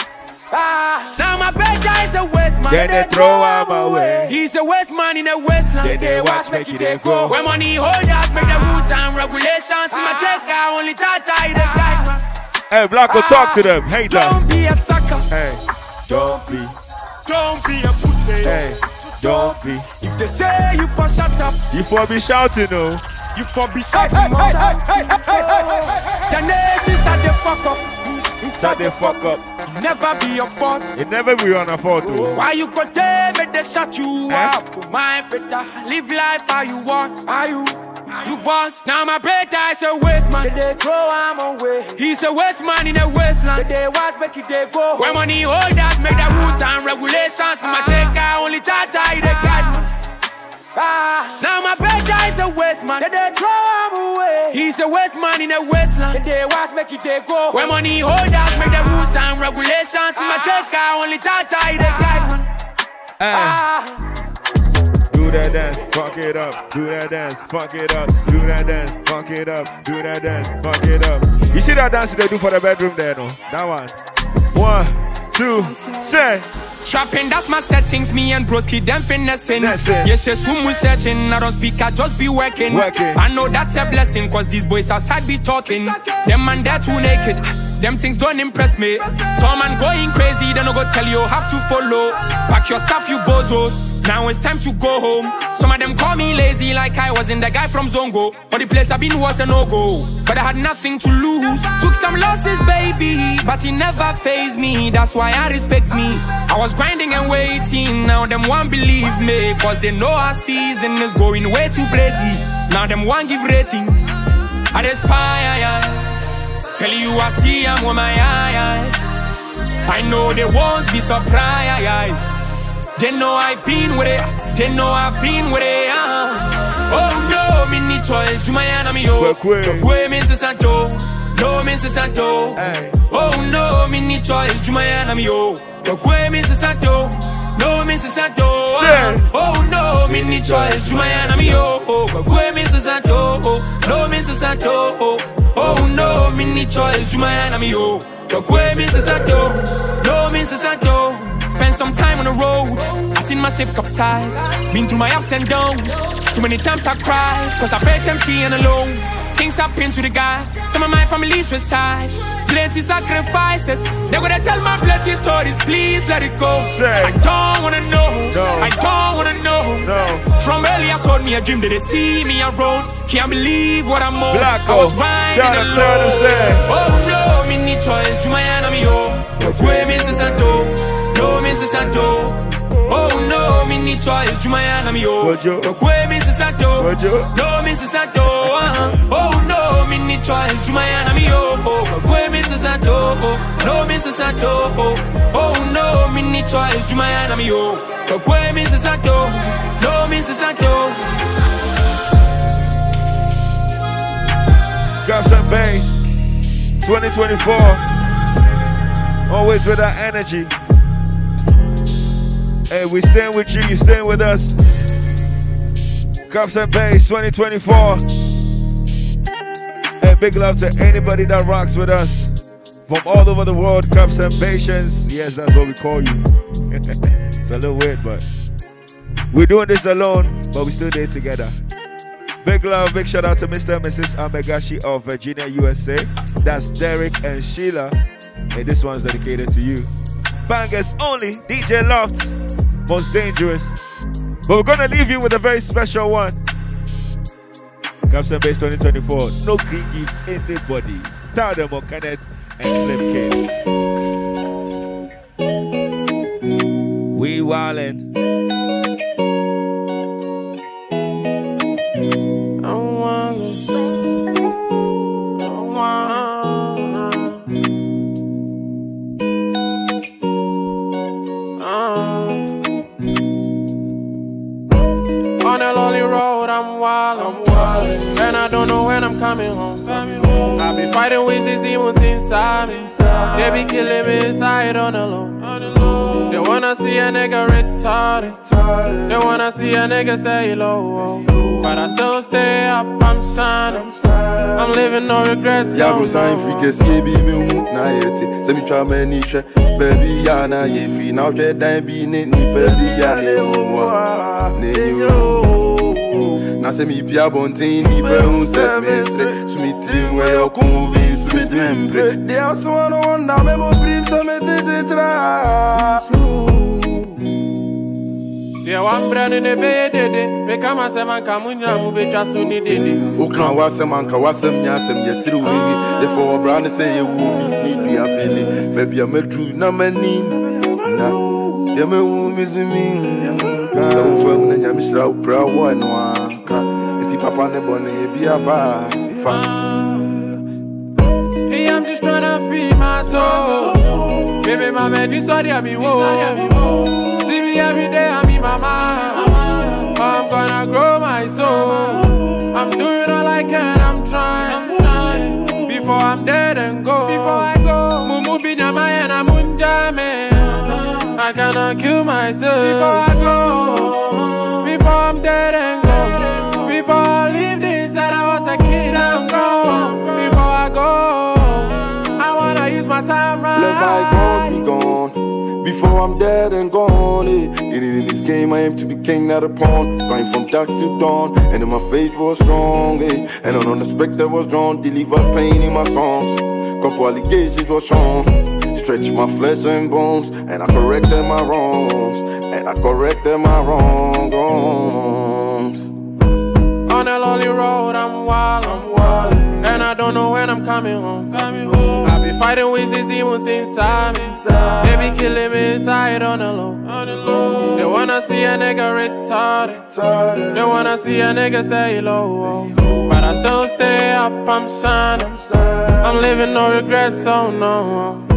S4: Ah, now my brother is a waste man.
S1: Yeah, they throw him away.
S4: He's a waste man in a wasteland.
S1: Yeah, they watch make it they go.
S4: Where money hold us, make the rules and regulations. In my check, I only touch I the guide.
S1: Hey, Blacko, talk to them. Hater.
S4: Don't be a sucker.
S1: Hey, don't be.
S4: Don't be a pussy.
S1: Hey, don't be.
S4: If they say you for shut up,
S1: You for be shouting, no.
S4: you for be shouting more. The nation start the fuck up.
S1: Start they fuck up.
S4: It never be your fault.
S1: It never be on a photo.
S4: Why you go there, make they shut you
S1: Eh?
S4: up? My better live life how you want. How you? You want? Now my brother is a waste man. They throw him away. He's a waste man in a wasteland. They watch make it they go. When money hold us, make the rules and regulations. My take I only charge I the guide. Ah, now my brother is a waste man. They throw him away. He's a waste man in a wasteland. They watch make it they go. When money hold us, make the rules and regulations. My take I only charge I the guide. Ah.
S1: Do that dance, fuck it up. Do that dance, fuck it up. Do that dance, fuck it up. Do that dance, fuck it up. You see that dance they do for the bedroom there, no? That one. One, two, say.
S4: Trapping, that's my settings. Me and broski, them finessing.
S1: That's it.
S4: Yes, yes, whom we searching. I don't speak, I just be working.
S1: Working.
S4: I know that's a blessing, cause these boys outside be talking. Them man, they're too naked. Them things don't impress me. Some man going crazy, then I go tell you, have to follow. Pack your stuff, you bozos. Now it's time to go home. Some of them call me lazy, like I wasn't the guy from Zongo. But the place I've been was a no-go. But I had nothing to lose. Took some losses, baby, but it never fazed me. That's why I respect me. I was grinding and waiting. Now them won't believe me, cause they know our season is going way too crazy. Now them won't give ratings. I aspire, tell you I see I'm with my eyes. I know they won't be surprised. They know I've been with it. They know I've been with it. Uh. Oh no, me need choice. Jumayana mi yo. Kwe me se santo. No me se santo. Oh no, me need choice. Jumayana mi yo. Kwe me se santo. No me se santo. Oh no, me need choice. Jumayana mi yo. Kwe me se santo. No me se santo. Oh no, me need choice. Jumayana mi yo. Talk way means it's a do. No means it's a do. Spend some time on the road. I seen my ship capsize. Been through my ups and downs. Too many times I cried, cause I felt empty and alone. Things happen to the guy. Some of my family's size. Plenty sacrifices. They're gonna tell my plenty stories. Please let it go. Say. I don't wanna know. No. I don't wanna know. No. From early I told me a dream that they see me around. Can't believe what I'm on. I was riding alone. Oh no, me need choice. Jumayana me yo. Where Missus Santo? No Missus Santo. Oh no, me need choice. Jumayana me yo. Where Missus Santo? No Missus Santo. Oh no, me need choice. Jumayana me yo. Where Missus Santo? No Missus Santo. Oh no, me need choice. Jumayana me yo. Where Missus Santo? No Missus Santo.
S1: Cups and Bass twenty twenty-four. Always with that energy. Hey, we staying with you, you staying with us. Cups and Bass twenty twenty-four. Hey, big love to anybody that rocks with us. From all over the world, Cups and Patience. Yes, that's what we call you. It's a little weird, but we're doing this alone, but we still there together. Big love, big shout out to Mister and Missus Amegashi of Virginia, U S A. That's Derek and Sheila. And this one's dedicated to you. Bangers only, D J Loft, Most Dangerous. But we're gonna leave you with a very special one. Cups and Bass twenty twenty-four. No green give anybody. Tell them on Kenneth and Slim Kid. We wildin'.
S17: On a lonely road, I'm wild, I'm wild, and I don't know when I'm coming home. I've been fighting with these demons inside me. They be killing me inside on the low. They wanna see a nigga retarded. They wanna see a nigga stay low. But I still stay up, I'm shining. I'm living no regrets.
S3: Yeah, bro, sign free, cause you be me, na yeti. Send me try my niche, baby, ya na ye free. Now, dread, dime be ni, baby, ya ne yo. Now, send me pia bontin, ni brown, set me straight. Sweet dream, where you're coming, be sweet memory. They also wanna wonder, me more dreams, so me titi try.
S17: Yeah, one brand in the bed, me come as a man, come when I'm moving just to need it.
S3: Who can was a man, was a yasam, yes, through me. Therefore, brand say you won't need me a penny. Maybe I'm a true number nine. Now, you're my womb is me. So, from the Yamisha, proud one, it's Papa Nebony, be a bar.
S17: Hey, I'm just trying to feed my soul. Baby, my man, this all I be woe. See me every day, I'm in my mind. I'm gonna grow my soul. I'm doing all I can, I'm trying. Before I'm dead and go. Before I go, Mumu be na my and I'm unjame. I cannot kill myself. Before I go, before I'm dead and go. Before I leave this, that I was a kid, I'm grown. Before I go, I wanna use my time right.
S3: Let bygones be gone. Before I'm dead and gone, eh. In this game I aim to be king, not a pawn. Going from dark to dawn, and my faith was strong, eh. And an unexpected was drawn, deliver pain in my songs. Couple allegations were shown, stretch my flesh and bones, and I corrected my wrongs, and I corrected my wrongs.
S17: On a lonely road, I'm wild, I'm wild, and I don't know when I'm coming home. Coming home. I be fighting with these demons inside me. They be killing me inside on the low. They wanna see a nigga retarded. They wanna see a nigga stay low. But I still stay up, I'm shining. I'm living no regrets, oh no.